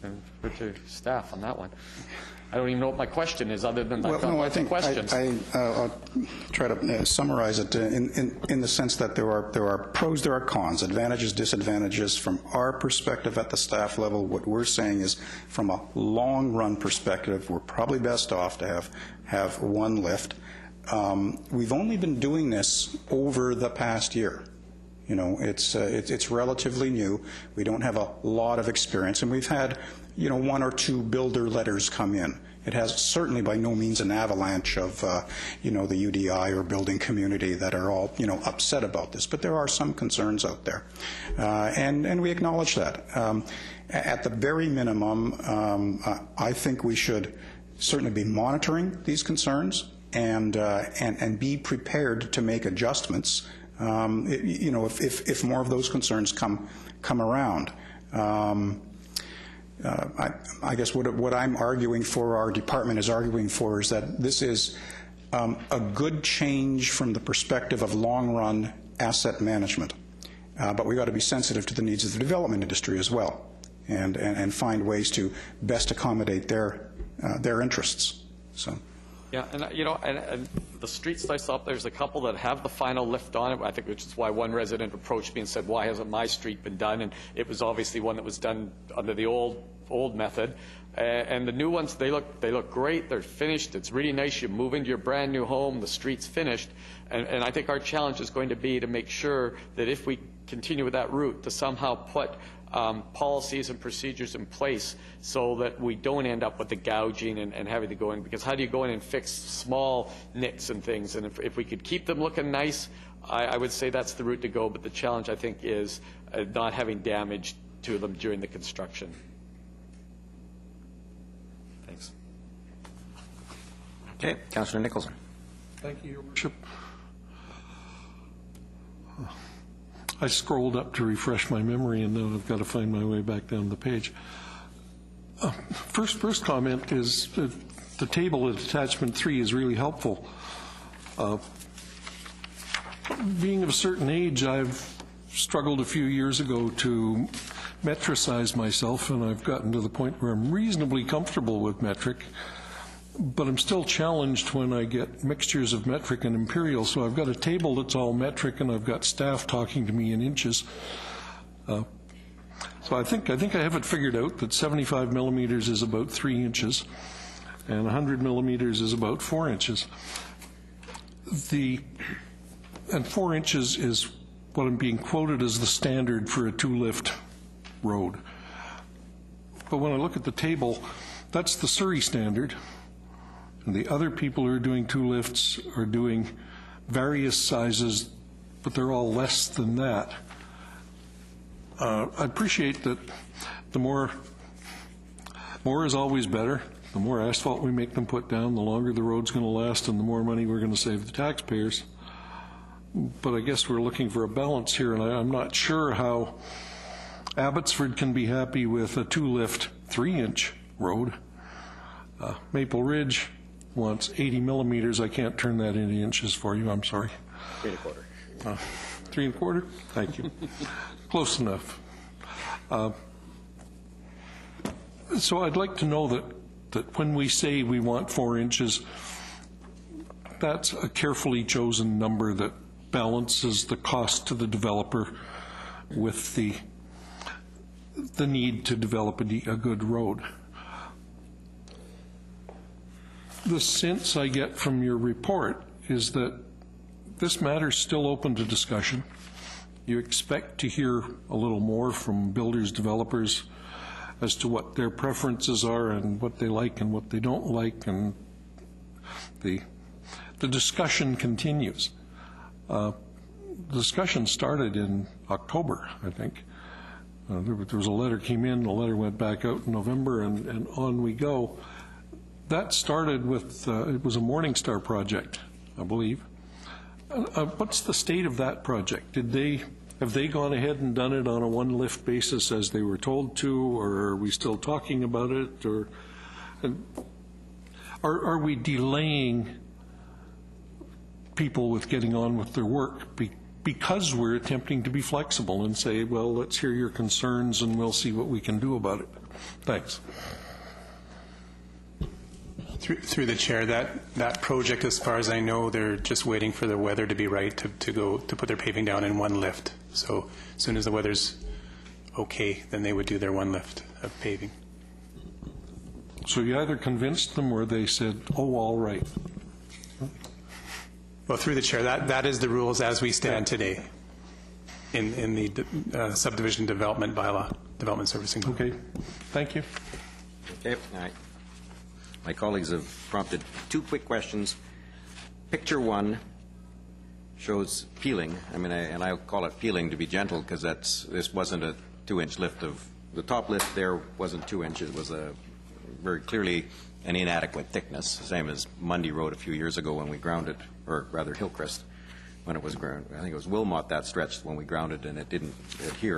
Good to staff on that one. I don't even know what my question is, other than well, no, I think questions. I'll try to summarize it in the sense that there are pros, there are cons, advantages, disadvantages. From our perspective at the staff level, what we're saying is, from a long-run perspective, we're probably best off to have one lift. We've only been doing this over the past year. You know, it's relatively new. We don't have a lot of experience, and we've had, you know, one or two builder letters come in. It has certainly by no means an avalanche of, you know, the UDI or building community that are all, you know, upset about this. But there are some concerns out there, and we acknowledge that. At the very minimum, I think we should certainly be monitoring these concerns and be prepared to make adjustments. You know, if more of those concerns come around. I guess what I'm arguing for, our department is arguing for, is that this is a good change from the perspective of long-run asset management. But we've got to be sensitive to the needs of the development industry as well, and find ways to best accommodate their interests. So. Yeah, and you know, and the streets I saw, there's a couple that have the final lift on it, I think, which is why one resident approached me and said, why hasn't my street been done? And it was obviously one that was done under the old method. And the new ones, they look great, they're finished, it's really nice, you move into your brand new home, the street's finished. And I think our challenge is going to be to make sure that if we continue with that route, to somehow put policies and procedures in place so that we don't end up with the gouging and having to go in, because how do you go in and fix small nicks and things? And if we could keep them looking nice, I would say that's the route to go, but the challenge, I think, is not having damage to them during the construction. Thanks. Okay, Councillor Nicholson. Thank you, Your Worship. I scrolled up to refresh my memory, and now I've got to find my way back down the page. First comment is that the table at attachment 3 is really helpful. Being of a certain age, I've struggled a few years ago to metricize myself, and I've gotten to the point where I'm reasonably comfortable with metric, but I'm still challenged when I get mixtures of metric and imperial. So I've got a table that's all metric, and I've got staff talking to me in inches. So I think I have it figured out that 75 millimeters is about 3 inches, and 100 millimeters is about 4 inches. And 4 inches is what I'm being quoted as the standard for a 2-lift road. But when I look at the table, that's the Surrey standard. And the other people who are doing 2 lifts are doing various sizes, but they're all less than that. I appreciate that the more is always better. The more asphalt we make them put down, the longer the road's going to last, and the more money we're going to save the taxpayers. But I guess we're looking for a balance here, and I'm not sure how Abbotsford can be happy with a 2-lift 3-inch road. Maple Ridge wants 80 millimeters. I can't turn that into inches for you. I'm sorry. 3 1/4. 3 1/4? Thank you. Close enough. So I'd like to know that when we say we want 4 inches, that's a carefully chosen number that balances the cost to the developer with the need to develop a good road. The sense I get from your report is that this matter's still open to discussion. You expect to hear a little more from builders, developers, as to what their preferences are and what they like and what they don't like, and the discussion continues. The discussion started in October, I think. There was a letter came in, the letter went back out in November, and on we go. That started with, it was a Morningstar project, I believe. What's the state of that project? Have they gone ahead and done it on a 1-lift basis as they were told to, or are we still talking about it? Or are we delaying people with getting on with their work because we're attempting to be flexible and say, well, let's hear your concerns and we'll see what we can do about it? Thanks. Through the chair, that project, as far as I know, they're just waiting for the weather to be right to put their paving down in one lift. So as soon as the weather's okay, then they would do their one lift of paving. So you either convinced them or they said, oh, all right. Well, through the chair, that is the rules as we stand today in the subdivision development bylaw, development servicing. Okay. Thank you. Okay. All right. My colleagues have prompted two quick questions. Picture 1 shows peeling. I mean, and I'll call it peeling to be gentle because this wasn't a 2-inch lift of the top lift. There wasn't 2 inches. It was a very clearly an inadequate thickness, same as Mundy Road a few years ago when we ground it, or rather Hillcrest when it was ground. I think it was Wilmot that stretched when we grounded and it didn't adhere.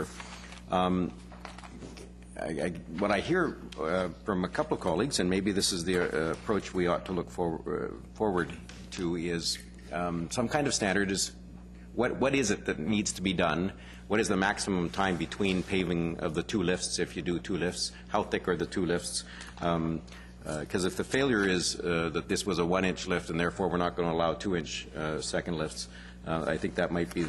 What I hear from a couple of colleagues, and maybe this is the approach we ought to look forward to, is some kind of standard. Is what is it that needs to be done? What is the maximum time between paving of the 2 lifts if you do 2 lifts? How thick are the 2 lifts? Because if the failure is that this was a 1-inch lift and therefore we're not going to allow 2-inch second lifts, I think that might be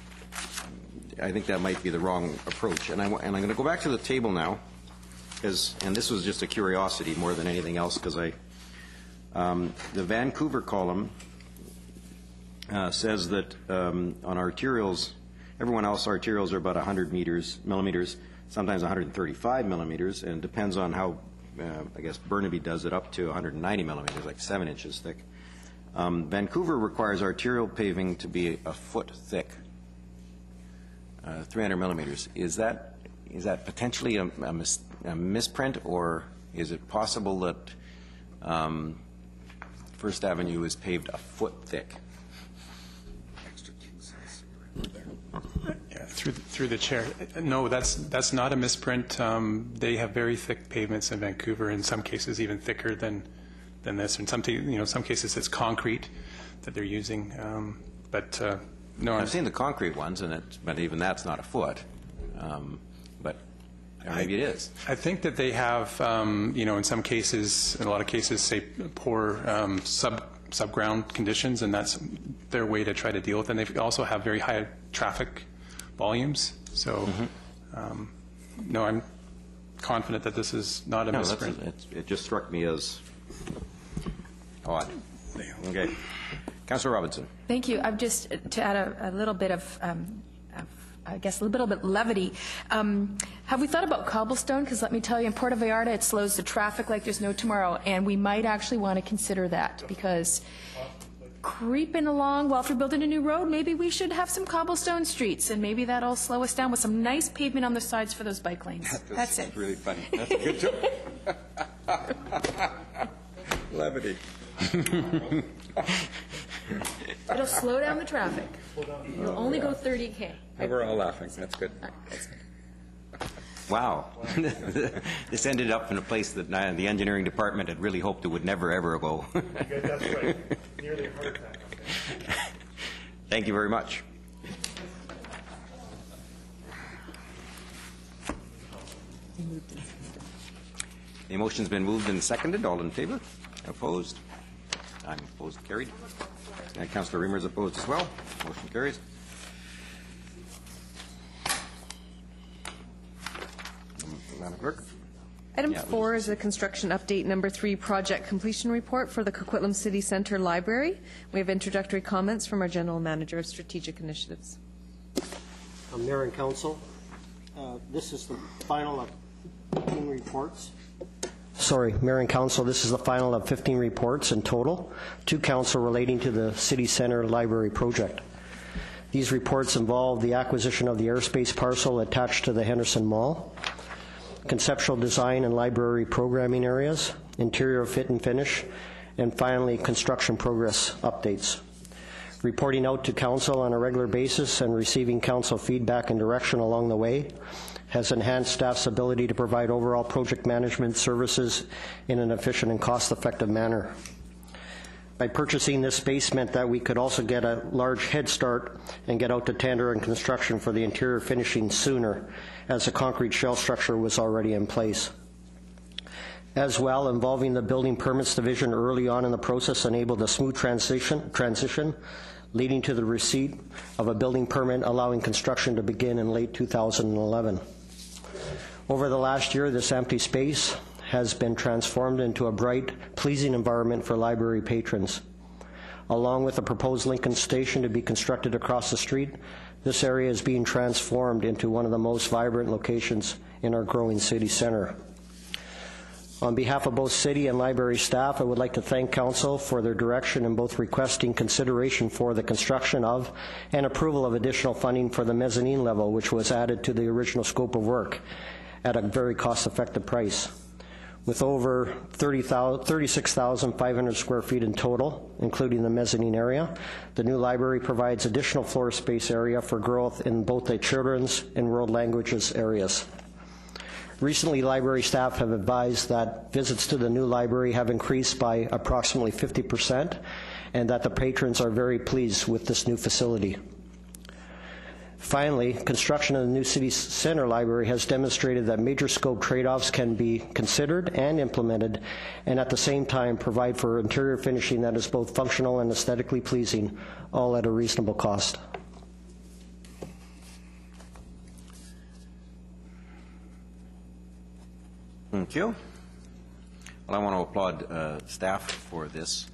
the wrong approach. And I'm going to go back to the table now, and this was just a curiosity more than anything else, because the Vancouver column says that on arterials, everyone else arterials are about 100 millimeters, sometimes 135 millimeters, and it depends on how, I guess Burnaby does it up to 190 millimeters, like 7 inches thick. Vancouver requires arterial paving to be a foot thick. 300 millimeters. Is that potentially a misprint, or is it possible that First Avenue is paved a foot thick? Yeah, through the chair, no, that's not a misprint. They have very thick pavements in Vancouver. In some cases, even thicker than this. In some cases, it's concrete that they're using. No, I've seen the concrete ones, but even that's not a foot. But maybe it is. I think that they have, in some cases, in a lot of cases, say poor subground conditions, and that's their way to try to deal with it. And they also have very high traffic volumes. So, no, I'm confident that this is not a misprint. It just struck me as odd. Okay. Councillor Robinson. Thank you. I've just, to add a little bit of I guess, a little bit levity. Have we thought about cobblestone? Because let me tell you, in Puerto Vallarta, it slows the traffic like there's no tomorrow, and we might actually want to consider that, because creeping along, well, if we're building a new road, maybe we should have some cobblestone streets, and maybe that'll slow us down with some nice pavement on the sides for those bike lanes. That's it. That's really funny. That's a good joke. Levity. It'll slow down the traffic. You'll only go 30K. We're all laughing. That's good. Wow. This ended up in a place that the engineering department had really hoped it would never, ever go. That's right. Nearly a heart attack. Thank you very much. The motion's been moved and seconded. All in favor? Opposed? I'm opposed. Carried. And Councillor Reamer is opposed as well. Motion carries. Madam Clerk. Item 4 is a construction update number 3 project completion report for the Coquitlam City Centre Library. We have introductory comments from our General Manager of Strategic Initiatives. Mayor and Council, this is the final of 15 reports. Sorry, Mayor and Council, this is the final of 15 reports in total to Council relating to the City Centre Library project. These reports involve the acquisition of the airspace parcel attached to the Henderson Mall, conceptual design and library programming areas, interior fit and finish, and finally construction progress updates. Reporting out to Council on a regular basis and receiving Council feedback and direction along the way has enhanced staff's ability to provide overall project management services in an efficient and cost-effective manner. By purchasing this space meant that we could also get a large head start and get out to tender and construction for the interior finishing sooner, as the concrete shell structure was already in place. as well, involving the Building Permits Division early on in the process, enabled a smooth transition leading to the receipt of a building permit allowing construction to begin in late 2011. Over the last year, this empty space has been transformed into a bright, pleasing environment for library patrons. Along with the proposed Lincoln Station to be constructed across the street, this area is being transformed into one of the most vibrant locations in our growing city center. On behalf of both city and library staff, I would like to thank Council for their direction in both requesting consideration for the construction of and approval of additional funding for the mezzanine level, which was added to the original scope of work at a very cost-effective price. With over 36,500 square feet in total, including the mezzanine area, the new library provides additional floor space area for growth in both the children's and world languages areas. Recently, library staff have advised that visits to the new library have increased by approximately 50%, and that the patrons are very pleased with this new facility. Finally, construction of the new city center library has demonstrated that major scope trade-offs can be considered and implemented, and at the same time provide for interior finishing that is both functional and aesthetically pleasing, all at a reasonable cost. Thank you. Well, I want to applaud staff for this,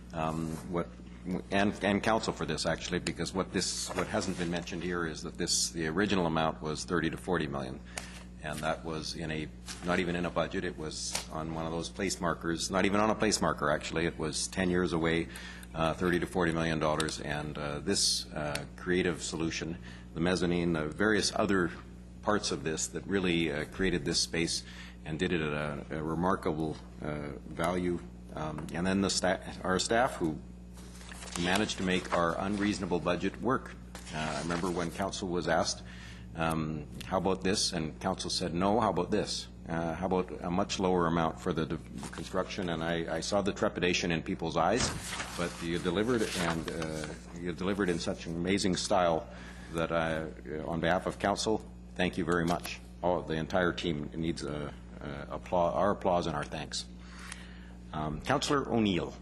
and council for this, actually, because what hasn't been mentioned here is that the original amount was 30 to 40 million, and that was not even in a budget. It was on one of those place markers, not even on a place marker, actually. It was 10 years away, 30 to 40 million dollars, and this creative solution, the mezzanine, the various other parts of this that really created this space and did it at a remarkable value. And then our staff who managed to make our unreasonable budget work. I remember when council was asked, how about this? And council said, no, how about this? How about a much lower amount for the construction? And I saw the trepidation in people's eyes, but you delivered, and you delivered in such amazing style that on behalf of council, thank you very much. The entire team needs our applause and our thanks. Councillor O'Neill,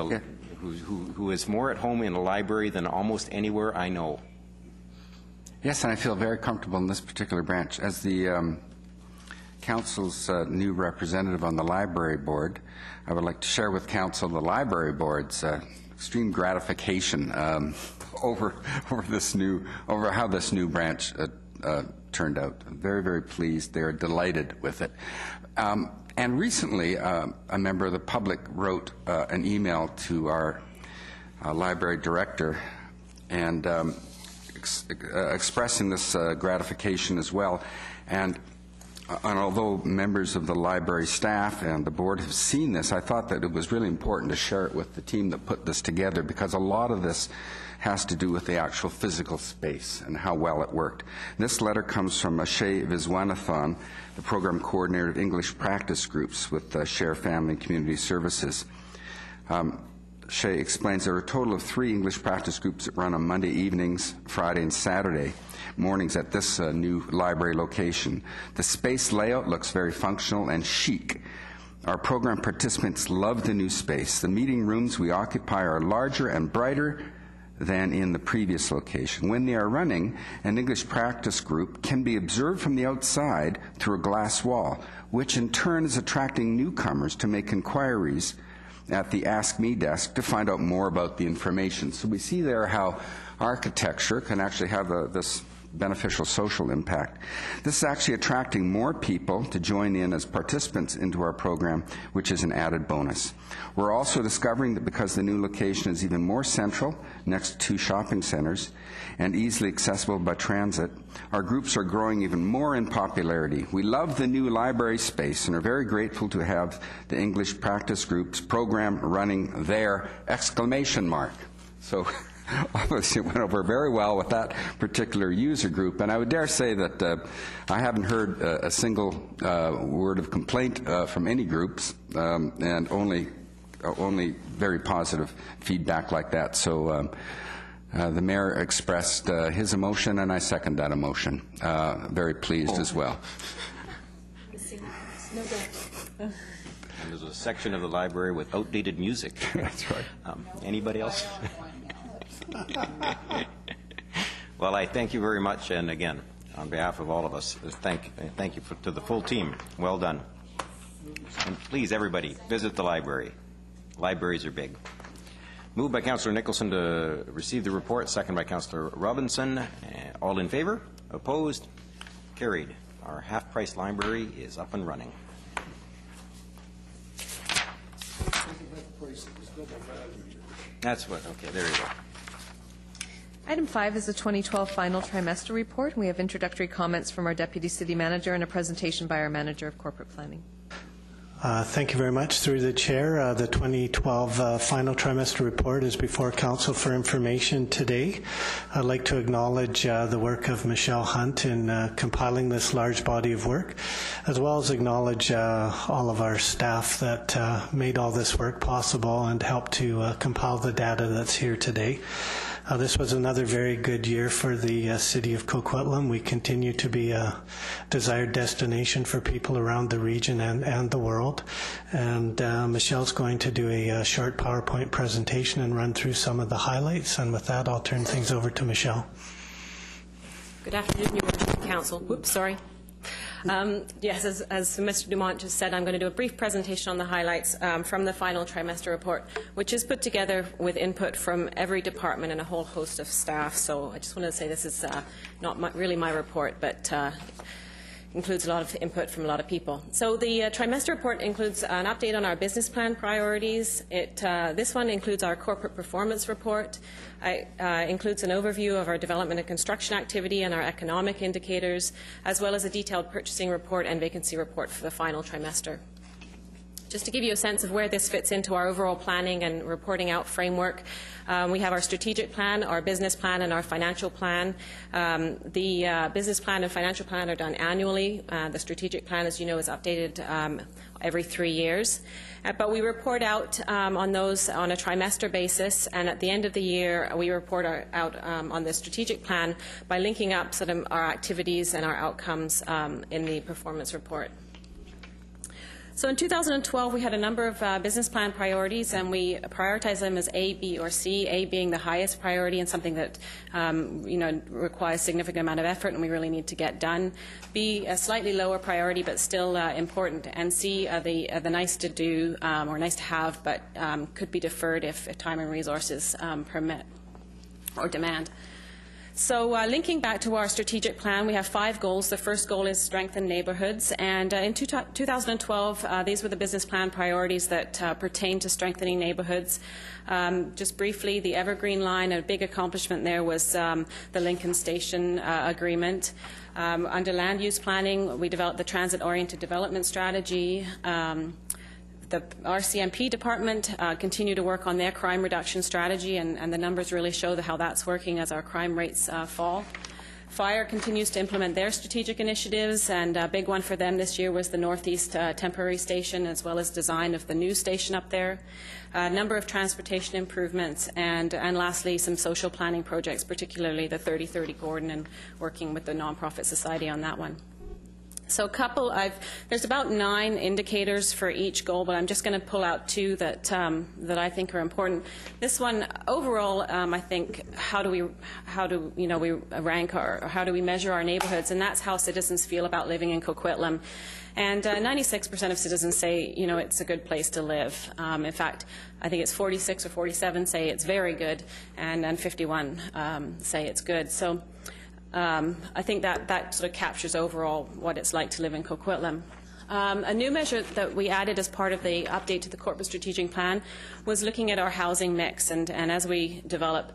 who is more at home in a library than almost anywhere I know. Yes, and I feel very comfortable in this particular branch. As the council's new representative on the library board, I would like to share with council the library board's extreme gratification over how this new branch turned out. I'm very, very pleased. They are delighted with it. And recently, a member of the public wrote an email to our library director and expressing this gratification as well. And although members of the library staff and the board have seen this, I thought that it was really important to share it with the team that put this together, because a lot of this has to do with the actual physical space and how well it worked. This letter comes from Shay Viswanathan, the program coordinator of English practice groups with Share Family and Community Services. Shay explains there are a total of 3 English practice groups that run on Monday evenings, Friday, and Saturday mornings at this new library location. The space layout looks very functional and chic. Our program participants love the new space. The meeting rooms we occupy are larger and brighter than in the previous location. When they are running, an English practice group can be observed from the outside through a glass wall, which in turn is attracting newcomers to make inquiries at the Ask Me desk to find out more about the information. So we see there how architecture can actually have this beneficial social impact. This is actually attracting more people to join in as participants into our program, which is an added bonus. We're also discovering that because the new location is even more central, next to 2 shopping centers, and easily accessible by transit, our groups are growing even more in popularity. We love the new library space and are very grateful to have the English practice groups program running there! So obviously it went over very well with that particular user group, and I would dare say that I haven't heard a single word of complaint from any groups, and only very positive feedback like that. So the mayor expressed his emotion, and I second that emotion. Very pleased as well. And there's a section of the library with outdated music. That's right. Anybody else? Well, I thank you very much, and again, on behalf of all of us, thank you to the full team. Well done. And please, everybody, visit the library. Libraries are big. Moved by Councillor Nicholson to receive the report, second by Councillor Robinson. All in favor? Opposed? Carried. Our half-price library is up and running. That's what, okay, there you go. Item 5 is the 2012 final trimester report. We have introductory comments from our Deputy City Manager and a presentation by our Manager of Corporate Planning. Thank you very much. Through the Chair, the 2012 final trimester report is before Council for information today. I'd like to acknowledge the work of Michelle Hunt in compiling this large body of work, as well as acknowledge all of our staff that made all this work possible and helped to compile the data that's here today. This was another very good year for the city of Coquitlam. We continue to be a desired destination for people around the region and the world. And Michelle's going to do a short PowerPoint presentation and run through some of the highlights. And with that, I'll turn things over to Michelle. Good afternoon, Council. Whoops, sorry. Yes, as Mr. Dumont just said, I'm going to do a brief presentation on the highlights from the final trimester report, which is put together with input from every department and a whole host of staff. So I just wanted to say this is not really my report, but includes a lot of input from a lot of people. So the trimester report includes an update on our business plan priorities. This one includes our corporate performance report. It includes an overview of our development and construction activity and our economic indicators, as well as a detailed purchasing report and vacancy report for the final trimester. Just to give you a sense of where this fits into our overall planning and reporting out framework, we have our strategic plan, our business plan, and our financial plan. The business plan and financial plan are done annually. The strategic plan, as you know, is updated every 3 years. But we report out on those on a trimester basis, and at the end of the year, we report out on the strategic plan by linking up sort of our activities and our outcomes in the performance report. So in 2012, we had a number of business plan priorities, and we prioritized them as A, B, or C, A being the highest priority and something that requires a significant amount of effort and we really need to get done. B, a slightly lower priority but still important, and C, the nice to do or nice to have but could be deferred if time and resources permit or demand. So linking back to our strategic plan, we have 5 goals. The first goal is strengthen neighbourhoods, and in 2012, these were the business plan priorities that pertain to strengthening neighbourhoods. Just briefly, the Evergreen Line, a big accomplishment there was the Lincoln Station agreement. Under land use planning, we developed the transit-oriented development strategy. The RCMP department continue to work on their crime reduction strategy, and the numbers really show how that's working as our crime rates fall. Fire continues to implement their strategic initiatives, and a big one for them this year was the Northeast temporary station, as well as design of the new station up there. A number of transportation improvements, and lastly, some social planning projects, particularly the 3030 Gordon, and working with the nonprofit society on that one. So there's about 9 indicators for each goal, but I'm just going to pull out 2 that I think are important. This one, overall, I think, how do we rank or how do we measure our neighborhoods, and that's how citizens feel about living in Coquitlam. And 96% of citizens say, it's a good place to live. In fact, I think it's 46 or 47 say it's very good, and 51 say it's good. So I think that sort of captures overall what it's like to live in Coquitlam. A new measure that we added as part of the update to the corporate strategic plan was looking at our housing mix, and as we develop,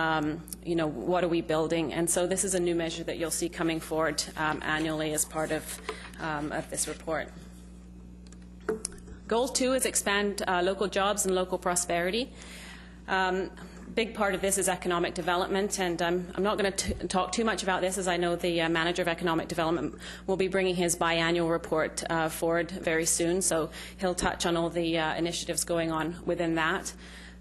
what are we building? And so this is a new measure that you'll see coming forward annually as part of this report. Goal 2 is expand local jobs and local prosperity. Big part of this is economic development, and I'm not going to talk too much about this, as I know the Manager of Economic Development will be bringing his biannual report forward very soon, so he'll touch on all the initiatives going on within that.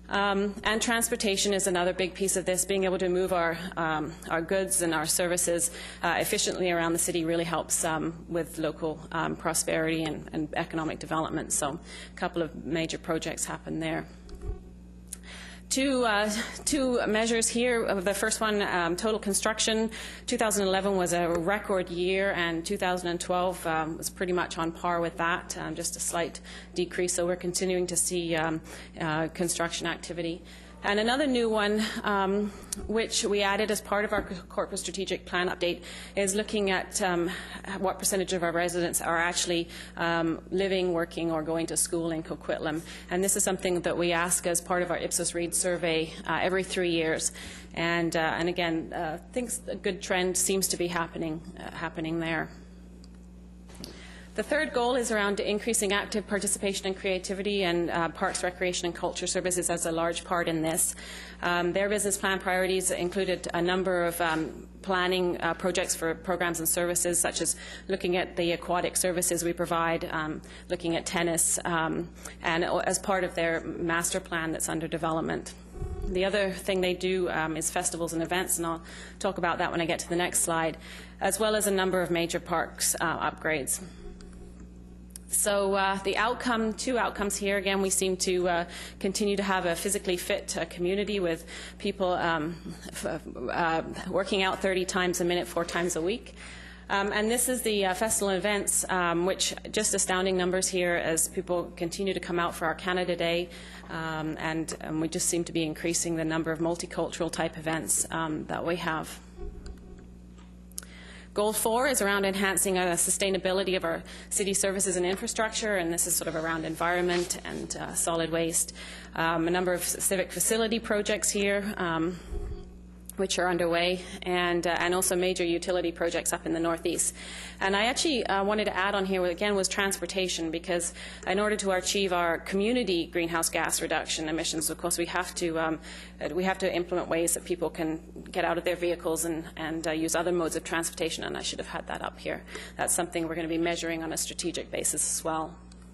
And transportation is another big piece of this. Being able to move our goods and our services efficiently around the city really helps with local prosperity and economic development. So a couple of major projects happen there. Two measures here. The first one, total construction. 2011 was a record year, and 2012 was pretty much on par with that, just a slight decrease. So we're continuing to see construction activity. And another new one, which we added as part of our corporate strategic plan update, is looking at what percentage of our residents are actually living, working, or going to school in Coquitlam. And this is something that we ask as part of our Ipsos Reid survey every 3 years. And again, I think a good trend seems to be happening there. The third goal is around increasing active participation and creativity, and Parks, Recreation and Culture Services has a large part in this. Their business plan priorities included a number of planning projects for programs and services, such as looking at the aquatic services we provide, looking at tennis, and as part of their master plan that's under development. The other thing they do is festivals and events, and I'll talk about that when I get to the next slide, as well as a number of major parks upgrades. So the outcome, two outcomes here. Again, we seem to continue to have a physically fit community with people working out 30 times a minute, 4 times a week. And this is the festival and events, which just astounding numbers here as people continue to come out for our Canada Day. And we just seem to be increasing the number of multicultural type events that we have. Goal 4 is around enhancing sustainability of our city services and infrastructure, and this is sort of around environment and solid waste. A number of civic facility projects here, which are underway, and also major utility projects up in the Northeast. And I actually wanted to add on here, again, was transportation, because in order to achieve our community greenhouse gas reduction emissions, of course, we have to implement ways that people can get out of their vehicles and use other modes of transportation, and I should have had that up here. That's something we're going to be measuring on a strategic basis as well.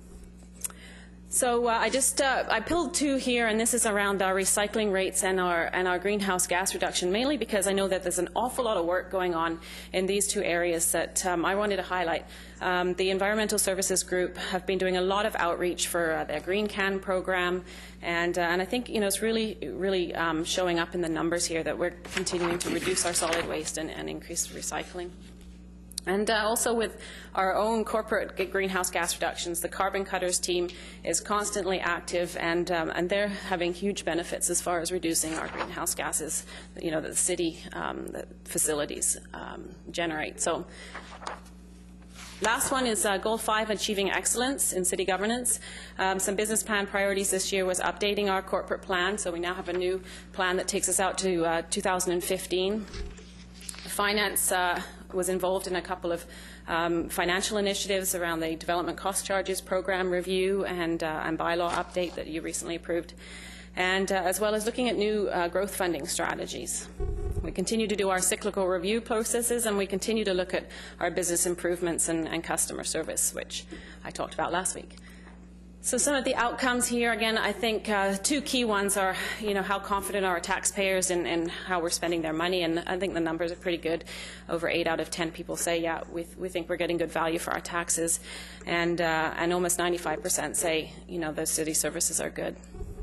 So I pulled 2 here, and this is around our recycling rates and our greenhouse gas reduction, mainly because I know that there's an awful lot of work going on in these 2 areas that I wanted to highlight. The Environmental Services Group have been doing a lot of outreach for their Green Can program, and I think it's really showing up in the numbers here that we're continuing to reduce our solid waste and increase recycling. And also with our own corporate greenhouse gas reductions, the Carbon Cutters team is constantly active, and they're having huge benefits as far as reducing our greenhouse gases, that the city the facilities generate. So, last one is Goal 5, achieving excellence in city governance. Some business plan priorities this year was updating our corporate plan, so we now have a new plan that takes us out to 2015. Finance was involved in a couple of financial initiatives around the development cost charges program review and bylaw update that you recently approved, and as well as looking at new growth funding strategies. We continue to do our cyclical review processes, and we continue to look at our business improvements and customer service, which I talked about last week. So some of the outcomes here, again, I think 2 key ones are, how confident are our taxpayers in how we're spending their money, and I think the numbers are pretty good. Over 8 out of 10 people say, yeah, we think we're getting good value for our taxes, and almost 95% say, the city services are good.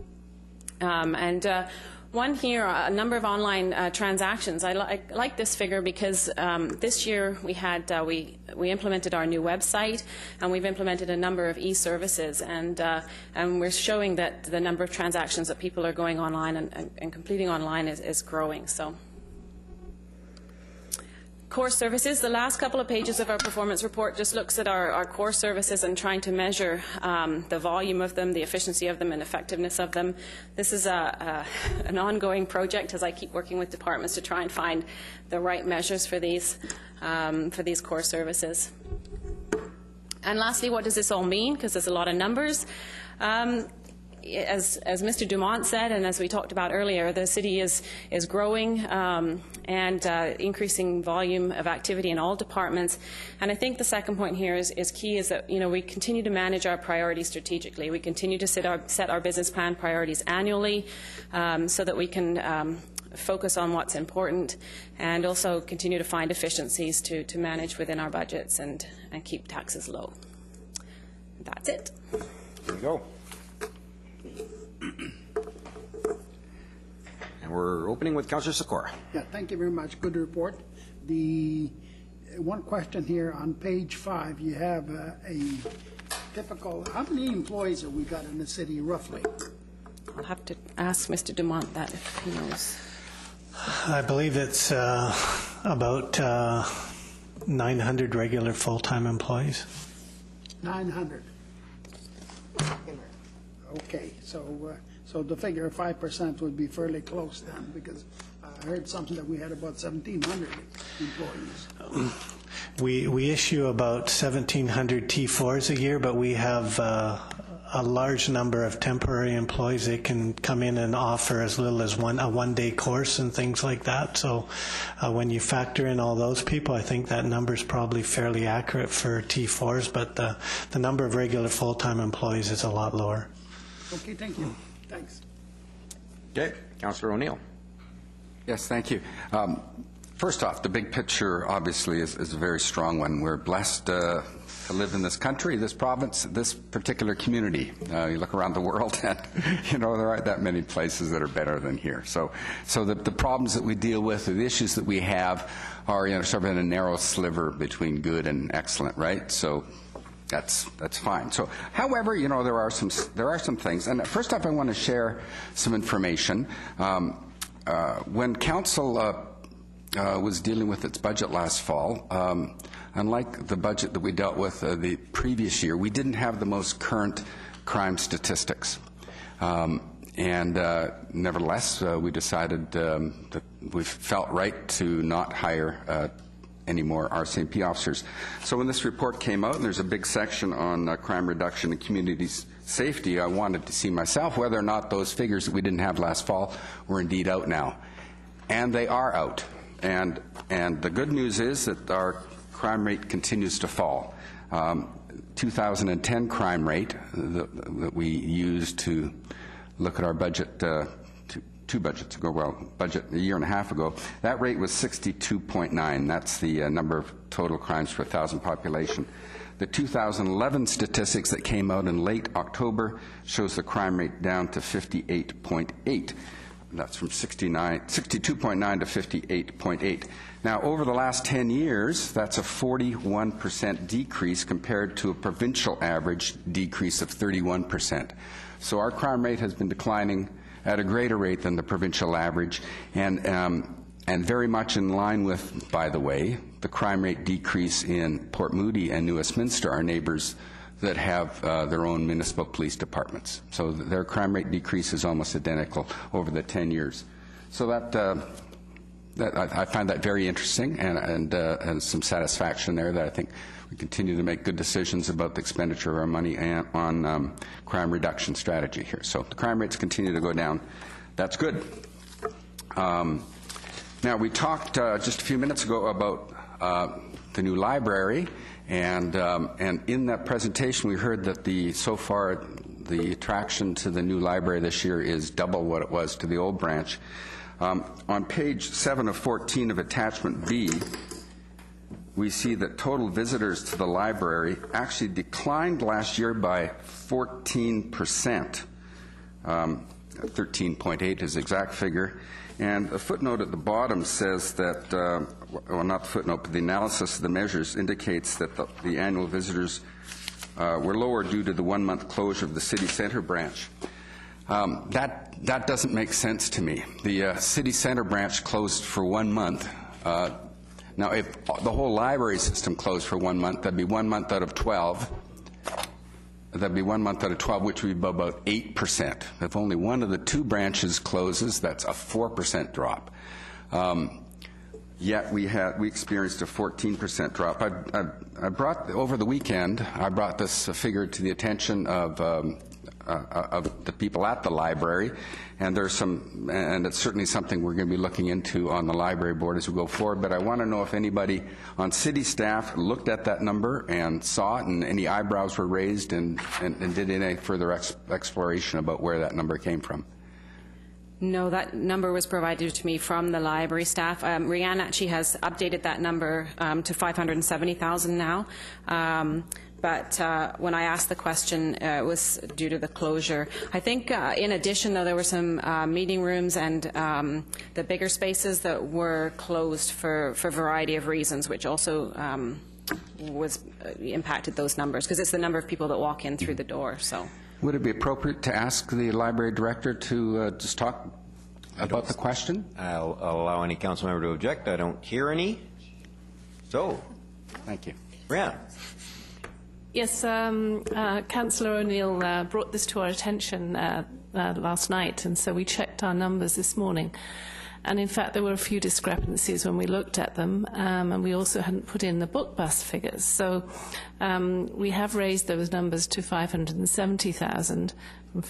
One here, a number of online transactions. I like this figure because this year we had we implemented our new website, and we've implemented a number of e-services, and we're showing that the number of transactions that people are going online and completing online is growing. So. Core services, the last couple of pages of our performance report just looks at our core services and trying to measure the volume of them, the efficiency of them, and effectiveness of them. This is an ongoing project as I keep working with departments to try and find the right measures for these core services. And lastly, what does this all mean? Because there's a lot of numbers. as Mr. Dumont said, and as we talked about earlier, the city is growing and increasing volume of activity in all departments. And I think the second point here is key, is that we continue to manage our priorities strategically. We continue to set our business plan priorities annually so that we can focus on what's important, and also continue to find efficiencies to manage within our budgets and keep taxes low. That's it. There you go. And we're opening with Councillor Sikora. Yeah, thank you very much. Good report. The one question here on page 5, you have a typical, how many employees have we got in the city roughly? I'll have to ask Mr. Dumont that if he knows. I believe it's about 900 regular full-time employees. 900. Okay, so the figure of 5% would be fairly close then, because I heard something that we had about 1,700 employees. We issue about 1,700 T4s a year, but we have a large number of temporary employees. They can come in and offer as little as a one-day course and things like that. So when you factor in all those people, I think that number is probably fairly accurate for T4s, but the number of regular full-time employees is a lot lower. Okay, thank you. Thanks. Okay, Councillor O'Neill. Yes, thank you. First off, the big picture obviously is a very strong one. We're blessed to live in this country, this province, this particular community. You look around the world and, there aren't that many places that are better than here. So the problems that we deal with, the issues that we have are, sort of in a narrow sliver between good and excellent, right? So that's fine. So, however, there are some things. And first off, I want to share some information. When Council was dealing with its budget last fall, unlike the budget that we dealt with the previous year, we didn't have the most current crime statistics. Nevertheless, we decided that we felt right to not hire any more RCMP officers. So when this report came out, and there's a big section on crime reduction and community safety, I wanted to see myself whether or not those figures that we didn't have last fall were indeed out now. And they are out. And the good news is that our crime rate continues to fall. 2010 crime rate that we used to look at our budget two budgets ago, budget a year and a half ago, that rate was 62.9. That's the number of total crimes per 1,000 population. The 2011 statistics that came out in late October shows the crime rate down to 58.8. That's from 62.9 to 58.8. Now, over the last 10 years, that's a 41% decrease compared to a provincial average decrease of 31%. So our crime rate has been declining at a greater rate than the provincial average, and very much in line with, by the way, the crime rate decrease in Port Moody and New Westminster, our neighbors that have their own municipal police departments. So their crime rate decrease is almost identical over the 10 years. So I find that very interesting, and some satisfaction there that I think we continue to make good decisions about the expenditure of our money on crime reduction strategy here. So the crime rates continue to go down. That's good. Now, we talked just a few minutes ago about the new library, and in that presentation we heard that so far the attraction to the new library this year is double what it was to the old branch. On page 7 of 14 of attachment B, we see that total visitors to the library actually declined last year by 14%. 13.8 is the exact figure. And a footnote at the bottom says that, well, not the footnote, but the analysis of the measures indicates that the annual visitors were lower due to the 1-month closure of the city centre branch. That doesn't make sense to me. The city centre branch closed for 1 month. Now, if the whole library system closed for 1 month, that'd be 1 month out of 12. That'd be 1 month out of 12, which would be about 8%. If only one of the 2 branches closes, that's a 4% drop. Yet we experienced a 14% drop. I brought over the weekend. I brought this figure to the attention of of the people at the library, and and it's certainly something we're going to be looking into on the library board as we go forward. But I want to know if anybody on city staff looked at that number and saw it, and any eyebrows were raised, and did any further exploration about where that number came from. No, that number was provided to me from the library staff. Rianne actually has updated that number to 570,000 now. But when I asked the question, it was due to the closure. I think in addition, though, there were some meeting rooms and the bigger spaces that were closed for a variety of reasons, which also impacted those numbers, because it's the number of people that walk in through the door. So. Would it be appropriate to ask the library director to just talk about the question? I'll allow any council member to object. I don't hear any. So, thank you. Brianna. Yes, Councillor O'Neill brought this to our attention last night, and so we checked our numbers this morning. And in fact, there were a few discrepancies when we looked at them, and we also hadn't put in the book bus figures. So we have raised those numbers to 570,000 from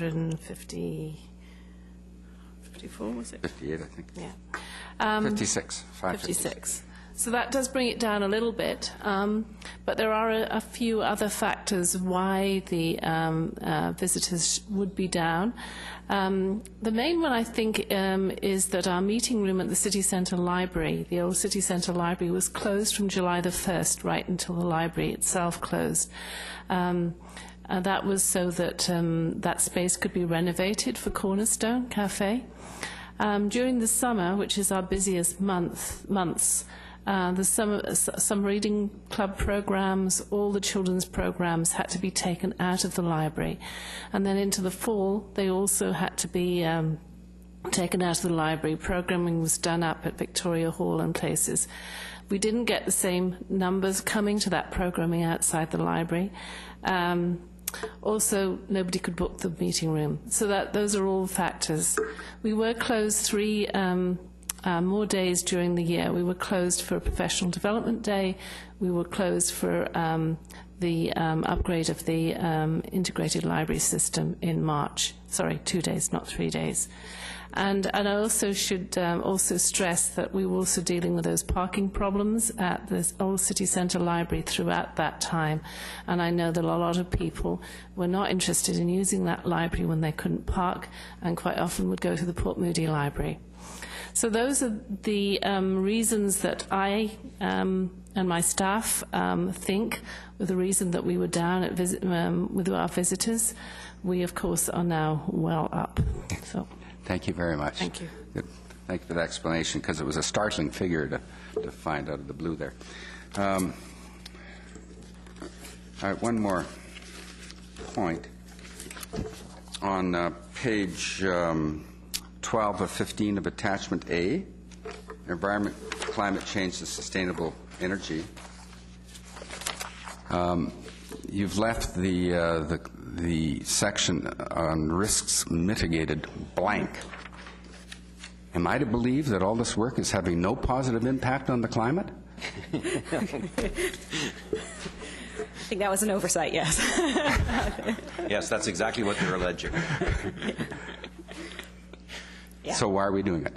554, was it? 58, I think. Yeah. 56. 56. So that does bring it down a little bit, but there are a few other factors why the visitors would be down. The main one, I think, is that our meeting room at the City Centre Library, the old City Centre Library, was closed from July the 1st right until the library itself closed. That was so that that space could be renovated for Cornerstone Cafe. During the summer, which is our busiest months, some reading club programs, all the children's programs had to be taken out of the library. And then into the fall, they also had to be taken out of the library. Programming was done up at Victoria Hall and places. We didn't get the same numbers coming to that programming outside the library. Also, nobody could book the meeting room. So those are all factors. We were closed 3 more days during the year. We were closed for a professional development day. We were closed for the upgrade of the integrated library system in March. Sorry, 2 days, not 3 days. And I also should also stress that we were also dealing with those parking problems at the old City Centre Library throughout that time. And I know that a lot of people were not interested in using that library when they couldn't park, and quite often would go to the Port Moody Library. So those are the reasons that I and my staff think were the reason that we were down at with our visitors. We, of course, are now well up. So. Thank you very much. Thank you. Good. Thank you for the explanation, because it was a startling figure to find out of the blue there. All right, one more point. On page 12 of 15 of Attachment A, Environment, Climate Change, and Sustainable Energy, you've left the section on risks mitigated blank. Am I to believe that all this work is having no positive impact on the climate? I think that was an oversight, yes. Yes, that's exactly what they're alleging. Yeah. So why are we doing it?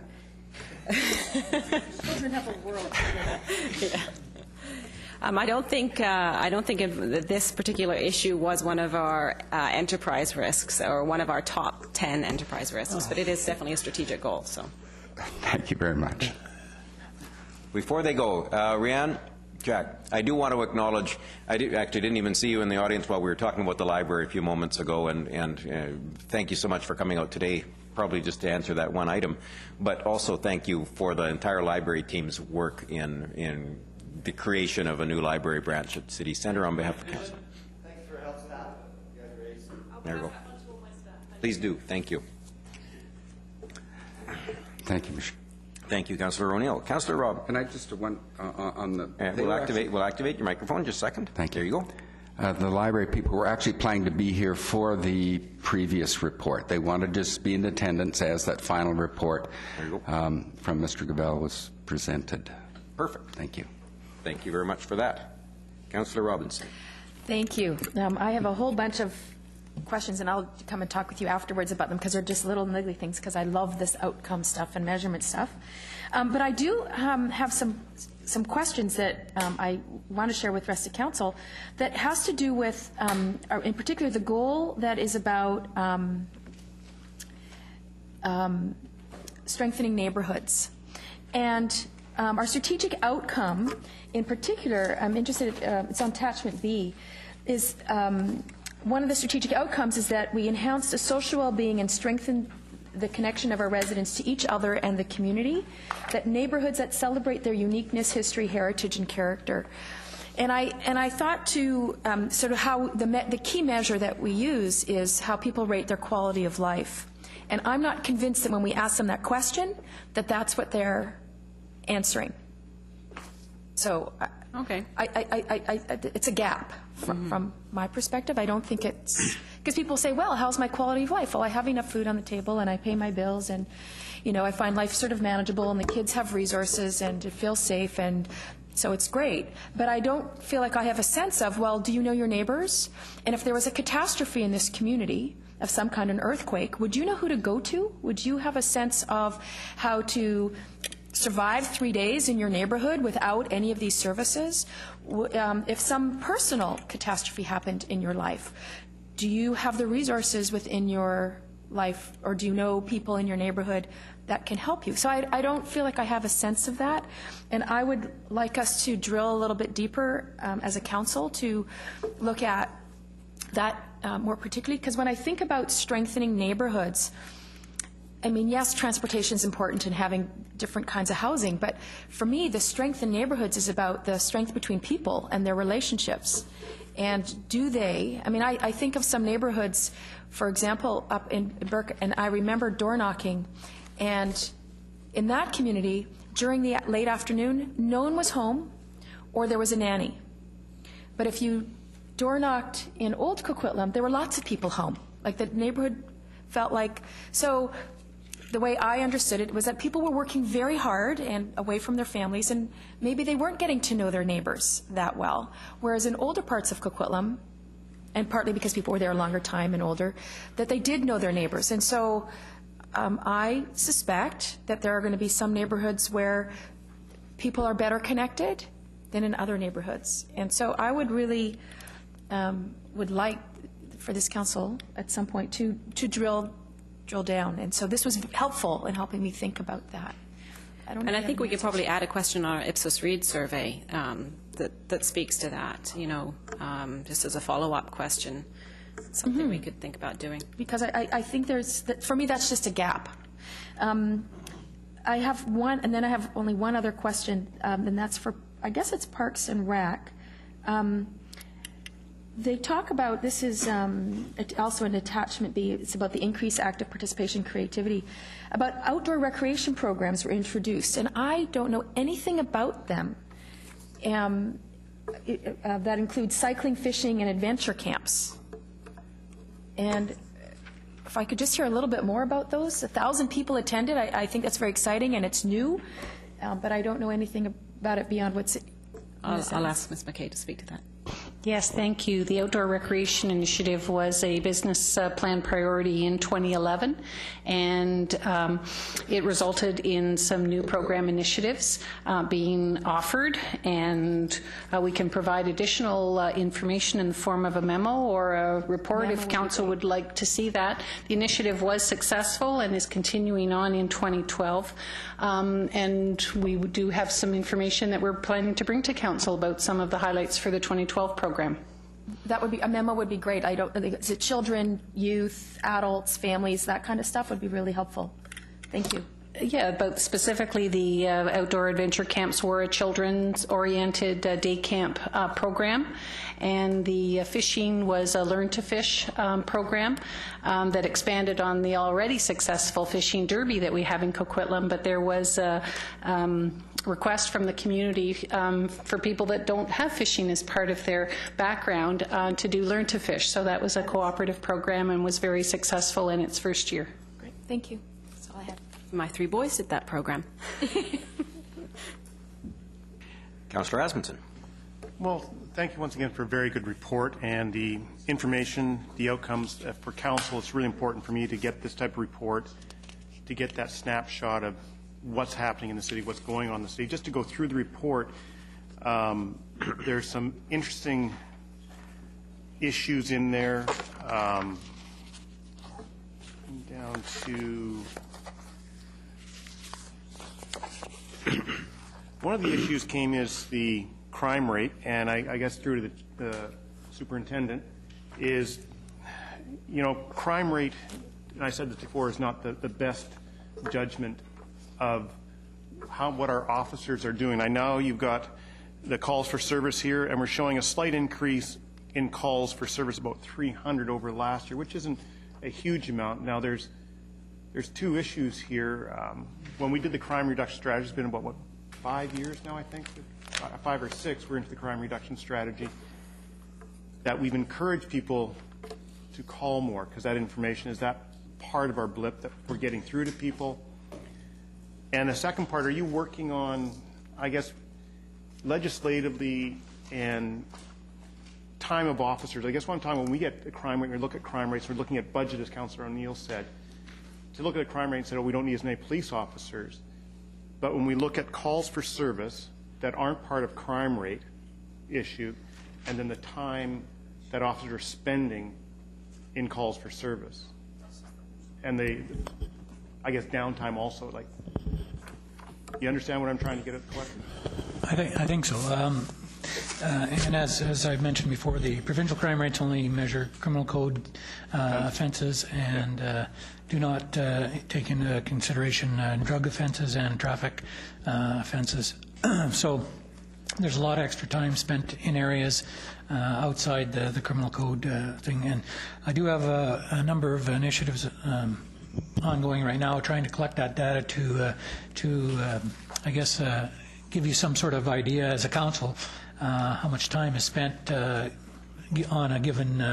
I don't think this particular issue was one of our enterprise risks or one of our top 10 enterprise risks, but it is definitely a strategic goal. So, thank you very much. Before they go, Rianne, Jack, I do want to acknowledge, actually didn't even see you in the audience while we were talking about the library a few moments ago, and thank you so much for coming out today, probably just to answer that one item, but also thank you for the entire library team's work in the creation of a new library branch at City Centre on behalf of Council. Thanks for your help, staff. You guys are ace. There you go. Please do. Thank you. Thank you, Michelle. Thank you, Councillor O'Neill. Councillor Robb. Can I just on the... We'll activate your microphone just a second. Thank you. There you go. The library people were actually planning to be here for the previous report. They wanted to just be in attendance as that final report from Mr. Gabel was presented. Perfect. Thank you. Thank you very much for that. Councillor Robinson. Thank you. I have a whole bunch of questions, and I'll come and talk with you afterwards about them because they're just little niggly things, because I love this outcome stuff and measurement stuff. But I do have some questions that I want to share with the rest of council that has to do with, in particular, the goal that is about strengthening neighborhoods. And our strategic outcome, in particular, I'm interested, it's on attachment B, is one of the strategic outcomes is that we enhance the social well-being and strengthen the connection of our residents to each other and the community, that neighborhoods that celebrate their uniqueness, history, heritage, and character. And I thought to sort of how the key measure that we use is how people rate their quality of life. And I'm not convinced that when we ask them that question, that that's what they're answering. So okay, it's a gap from my perspective. I don't think it's because people say, well, how's my quality of life? Well, I have enough food on the table and I pay my bills and, I find life sort of manageable and the kids have resources and it feels safe and so it's great. But I don't feel like I have a sense of, well, do you know your neighbors? And if there was a catastrophe in this community of some kind, an earthquake, would you know who to go to? Would you have a sense of how to survive 3 days in your neighborhood without any of these services? If some personal catastrophe happened in your life, do you have the resources within your life, or do you know people in your neighborhood that can help you? So I don't feel like I have a sense of that, and I would like us to drill a little bit deeper as a council to look at that more particularly, because when I think about strengthening neighborhoods, I mean, yes, transportation is important and having different kinds of housing, but for me, the strength in neighborhoods is about the strength between people and their relationships. And do they, I mean, I think of some neighborhoods, for example, up in Burke, and I remember door knocking, and in that community, during the late afternoon, no one was home, or there was a nanny. But if you door knocked in Old Coquitlam, there were lots of people home. Like the neighborhood felt like, so the way I understood it was that people were working very hard and away from their families, and maybe they weren't getting to know their neighbors that well. Whereas in older parts of Coquitlam, and partly because people were there a longer time and older, that they did know their neighbors. And so I suspect that there are going to be some neighborhoods where people are better connected than in other neighborhoods. And so I would really would like for this council at some point to drill down. And so this was helpful in helping me think about that. I think we could probably add a question on our Ipsos Reid survey that speaks to that, just as a follow-up question, something we could think about doing. Because I think for me, that's just a gap. I have one, and then I have only one other question, and that's for, I guess it's Parks and Rec. They talk about, this is also an attachment B, it's about the increased active participation creativity, about outdoor recreation programs were introduced, and I don't know anything about them. That includes cycling, fishing, and adventure camps. And if I could just hear a little bit more about those. 1,000 people attended. I think that's very exciting, and it's new, but I don't know anything about it beyond what's in the I'll ask Ms. McKay to speak to that. Yes, thank you. The Outdoor Recreation Initiative was a business plan priority in 2011, and it resulted in some new program initiatives being offered, and we can provide additional information in the form of a memo or a report if council would like to see that. The initiative was successful and is continuing on in 2012, and we do have some information that we're planning to bring to council about some of the highlights for the 2012 program. That would be, a memo would be great. I don't, is it children, youth, adults, families, that kind of stuff would be really helpful. Thank you. Yeah, but specifically the outdoor adventure camps were a children's-oriented day camp program, and the fishing was a Learn to Fish program that expanded on the already successful fishing derby that we have in Coquitlam, but there was a request from the community for people that don't have fishing as part of their background to do Learn to Fish. So that was a cooperative program and was very successful in its first year. Great, thank you. That's all I had. My 3 boys did that program. Councillor Asmundson. Well, thank you once again for a very good report and the information, the outcomes for council. It's really important for me to get this type of report, to get that snapshot of what's happening in the city, what's going on in the city. Just to go through the report, there's some interesting issues in there. Down to one of the issues came is the crime rate, and I guess through to the superintendent, is, you know, crime rate, and I said this before, is not the best judgment of what our officers are doing. I know you've got the calls for service here, and we're showing a slight increase in calls for service, about 300 over last year, which isn't a huge amount. Now, there's two issues here. When we did the crime reduction strategy, it's been about, what, 5 years now, I think? 5 or 6, we're into the crime reduction strategy, that we've encouraged people to call more, because that information is that part of our blip that we're getting through to people. And the second part, are you working on, I guess, legislatively and time of officers? I guess one time when we get a crime rate, we look at crime rates, we're looking at budget, as Councillor O'Neill said, to look at a crime rate and say, oh, we don't need as many police officers. But when we look at calls for service that aren't part of crime rate issue, and then the time that officers are spending in calls for service, and I guess downtime also, like, you understand what I'm trying to get at the question? I think so. And as I've mentioned before, the provincial crime rates only measure criminal code offenses and do not take into consideration drug offenses and traffic offenses. So there's a lot of extra time spent in areas outside the criminal code thing. And I do have a number of initiatives ongoing right now, trying to collect that data to I guess, give you some sort of idea as a council how much time is spent on a given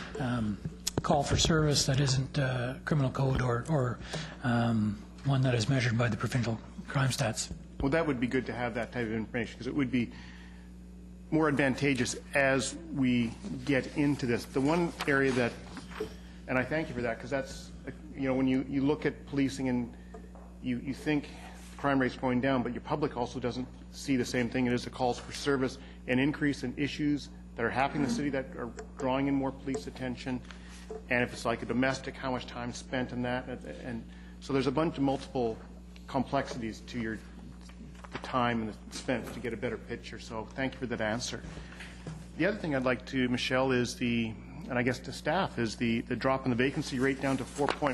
call for service that isn't criminal code or one that is measured by the provincial crime stats. Well, that would be good to have that type of information, because it would be more advantageous as we get into this. The one area that, and I thank you for that, because that's, you know, when you look at policing and you think crime rate's going down, but your public also doesn't see the same thing. It is the calls for service, an increase in issues that are happening in the city that are drawing in more police attention. And if it's like a domestic, how much time spent in that? And so there's a bunch of multiple complexities to the time and the spent to get a better picture. So thank you for that answer. The other thing I'd like to, Michelle, is and I guess to staff, is the drop in the vacancy rate down to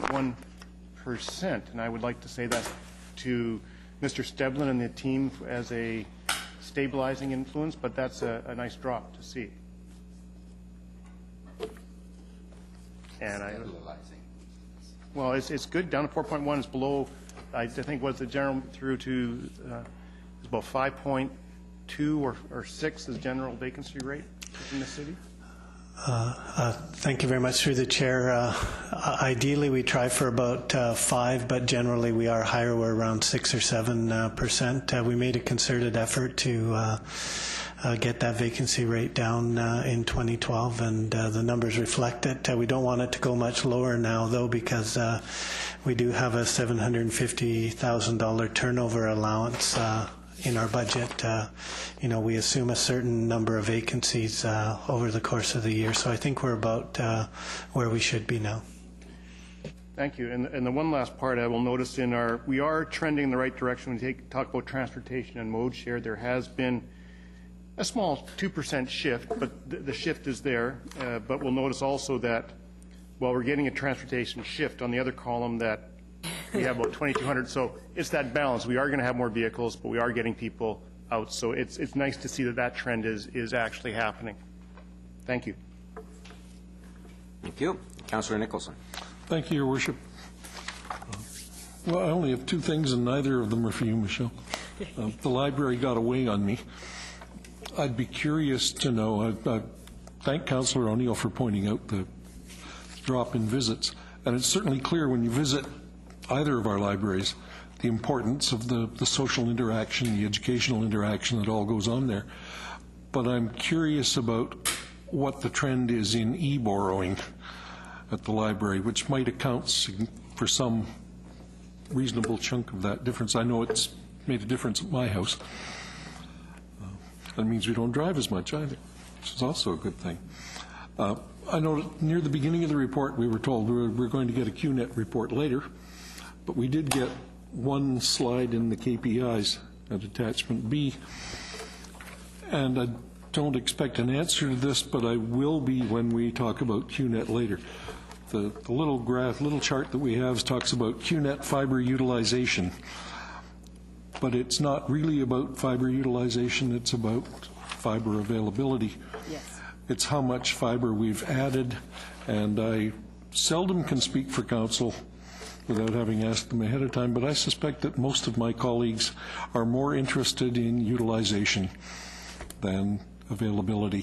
4.1%. And I would like to say that to Mr. Steblin and the team as a stabilizing influence, but that's a nice drop to see. And well, it's good. Down to 4.1 is below, I think, was the general through to it's about 5.2 or 6 is general vacancy rate in the city. Thank you very much. Through the chair, ideally we try for about 5, but generally we are higher. We're around 6 or 7%. We made a concerted effort to get that vacancy rate down in 2012, and the numbers reflect it. We don't want it to go much lower now, though, because we do have a $750,000 turnover allowance in our budget. You know, we assume a certain number of vacancies over the course of the year, so I think we're about where we should be now. Thank you. And the one last part I will notice we are trending in the right direction when we talk about transportation and mode share. There has been a small 2% shift, but the shift is there. But we'll notice also that while we're getting a transportation shift on the other column, that we have about 2,200. So it's that balance. We are going to have more vehicles, but we are getting people out. So it's nice to see that trend is actually happening. Thank you. Thank you. Councillor Nicholson. Thank you, Your Worship. Well, I only have 2 things, and neither of them are for you, Michelle. The library got away on me. I'd be curious to know, I thank Councillor O'Neill for pointing out the drop in visits, and it's certainly clear when you visit either of our libraries the importance of the social interaction, the educational interaction that all goes on there. but I'm curious about what the trend is in e-borrowing at the library, which might account for some reasonable chunk of that difference. I know it's made a difference at my house. That means we don't drive as much either, which is also a good thing. I know near the beginning of the report we were told we're going to get a QNet report later, but we did get one slide in the KPIs at attachment B, and I don't expect an answer to this, but I will be when we talk about QNet later. The little graph, little chart that we have talks about QNet fiber utilization, but it's not really about fiber utilization, it's about fiber availability. Yes. It's how much fiber we've added, and I seldom can speak for council without having asked them ahead of time, but I suspect that most of my colleagues are more interested in utilization than availability.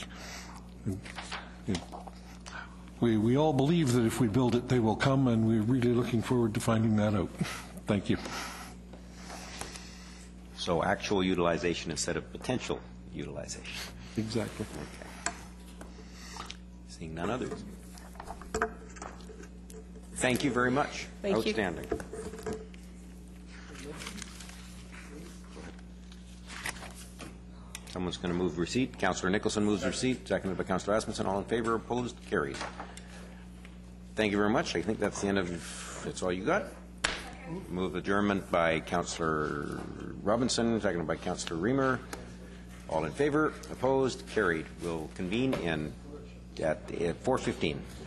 We all believe that if we build it, they will come, and we're really looking forward to finding that out. Thank you. So actual utilization instead of potential utilization. Exactly. Okay. Seeing none others. Thank you very much. Thank you. Outstanding. Someone's going to move receipt. Councillor Nicholson moves receipt, seconded by Councillor Asmussen. All in favor, opposed, carried. Thank you very much. I think that's the end of, that's all you got. Move adjournment by Councillor Robinson, seconded by Councillor Reamer. All in favor, opposed, carried. We'll convene at 4:15.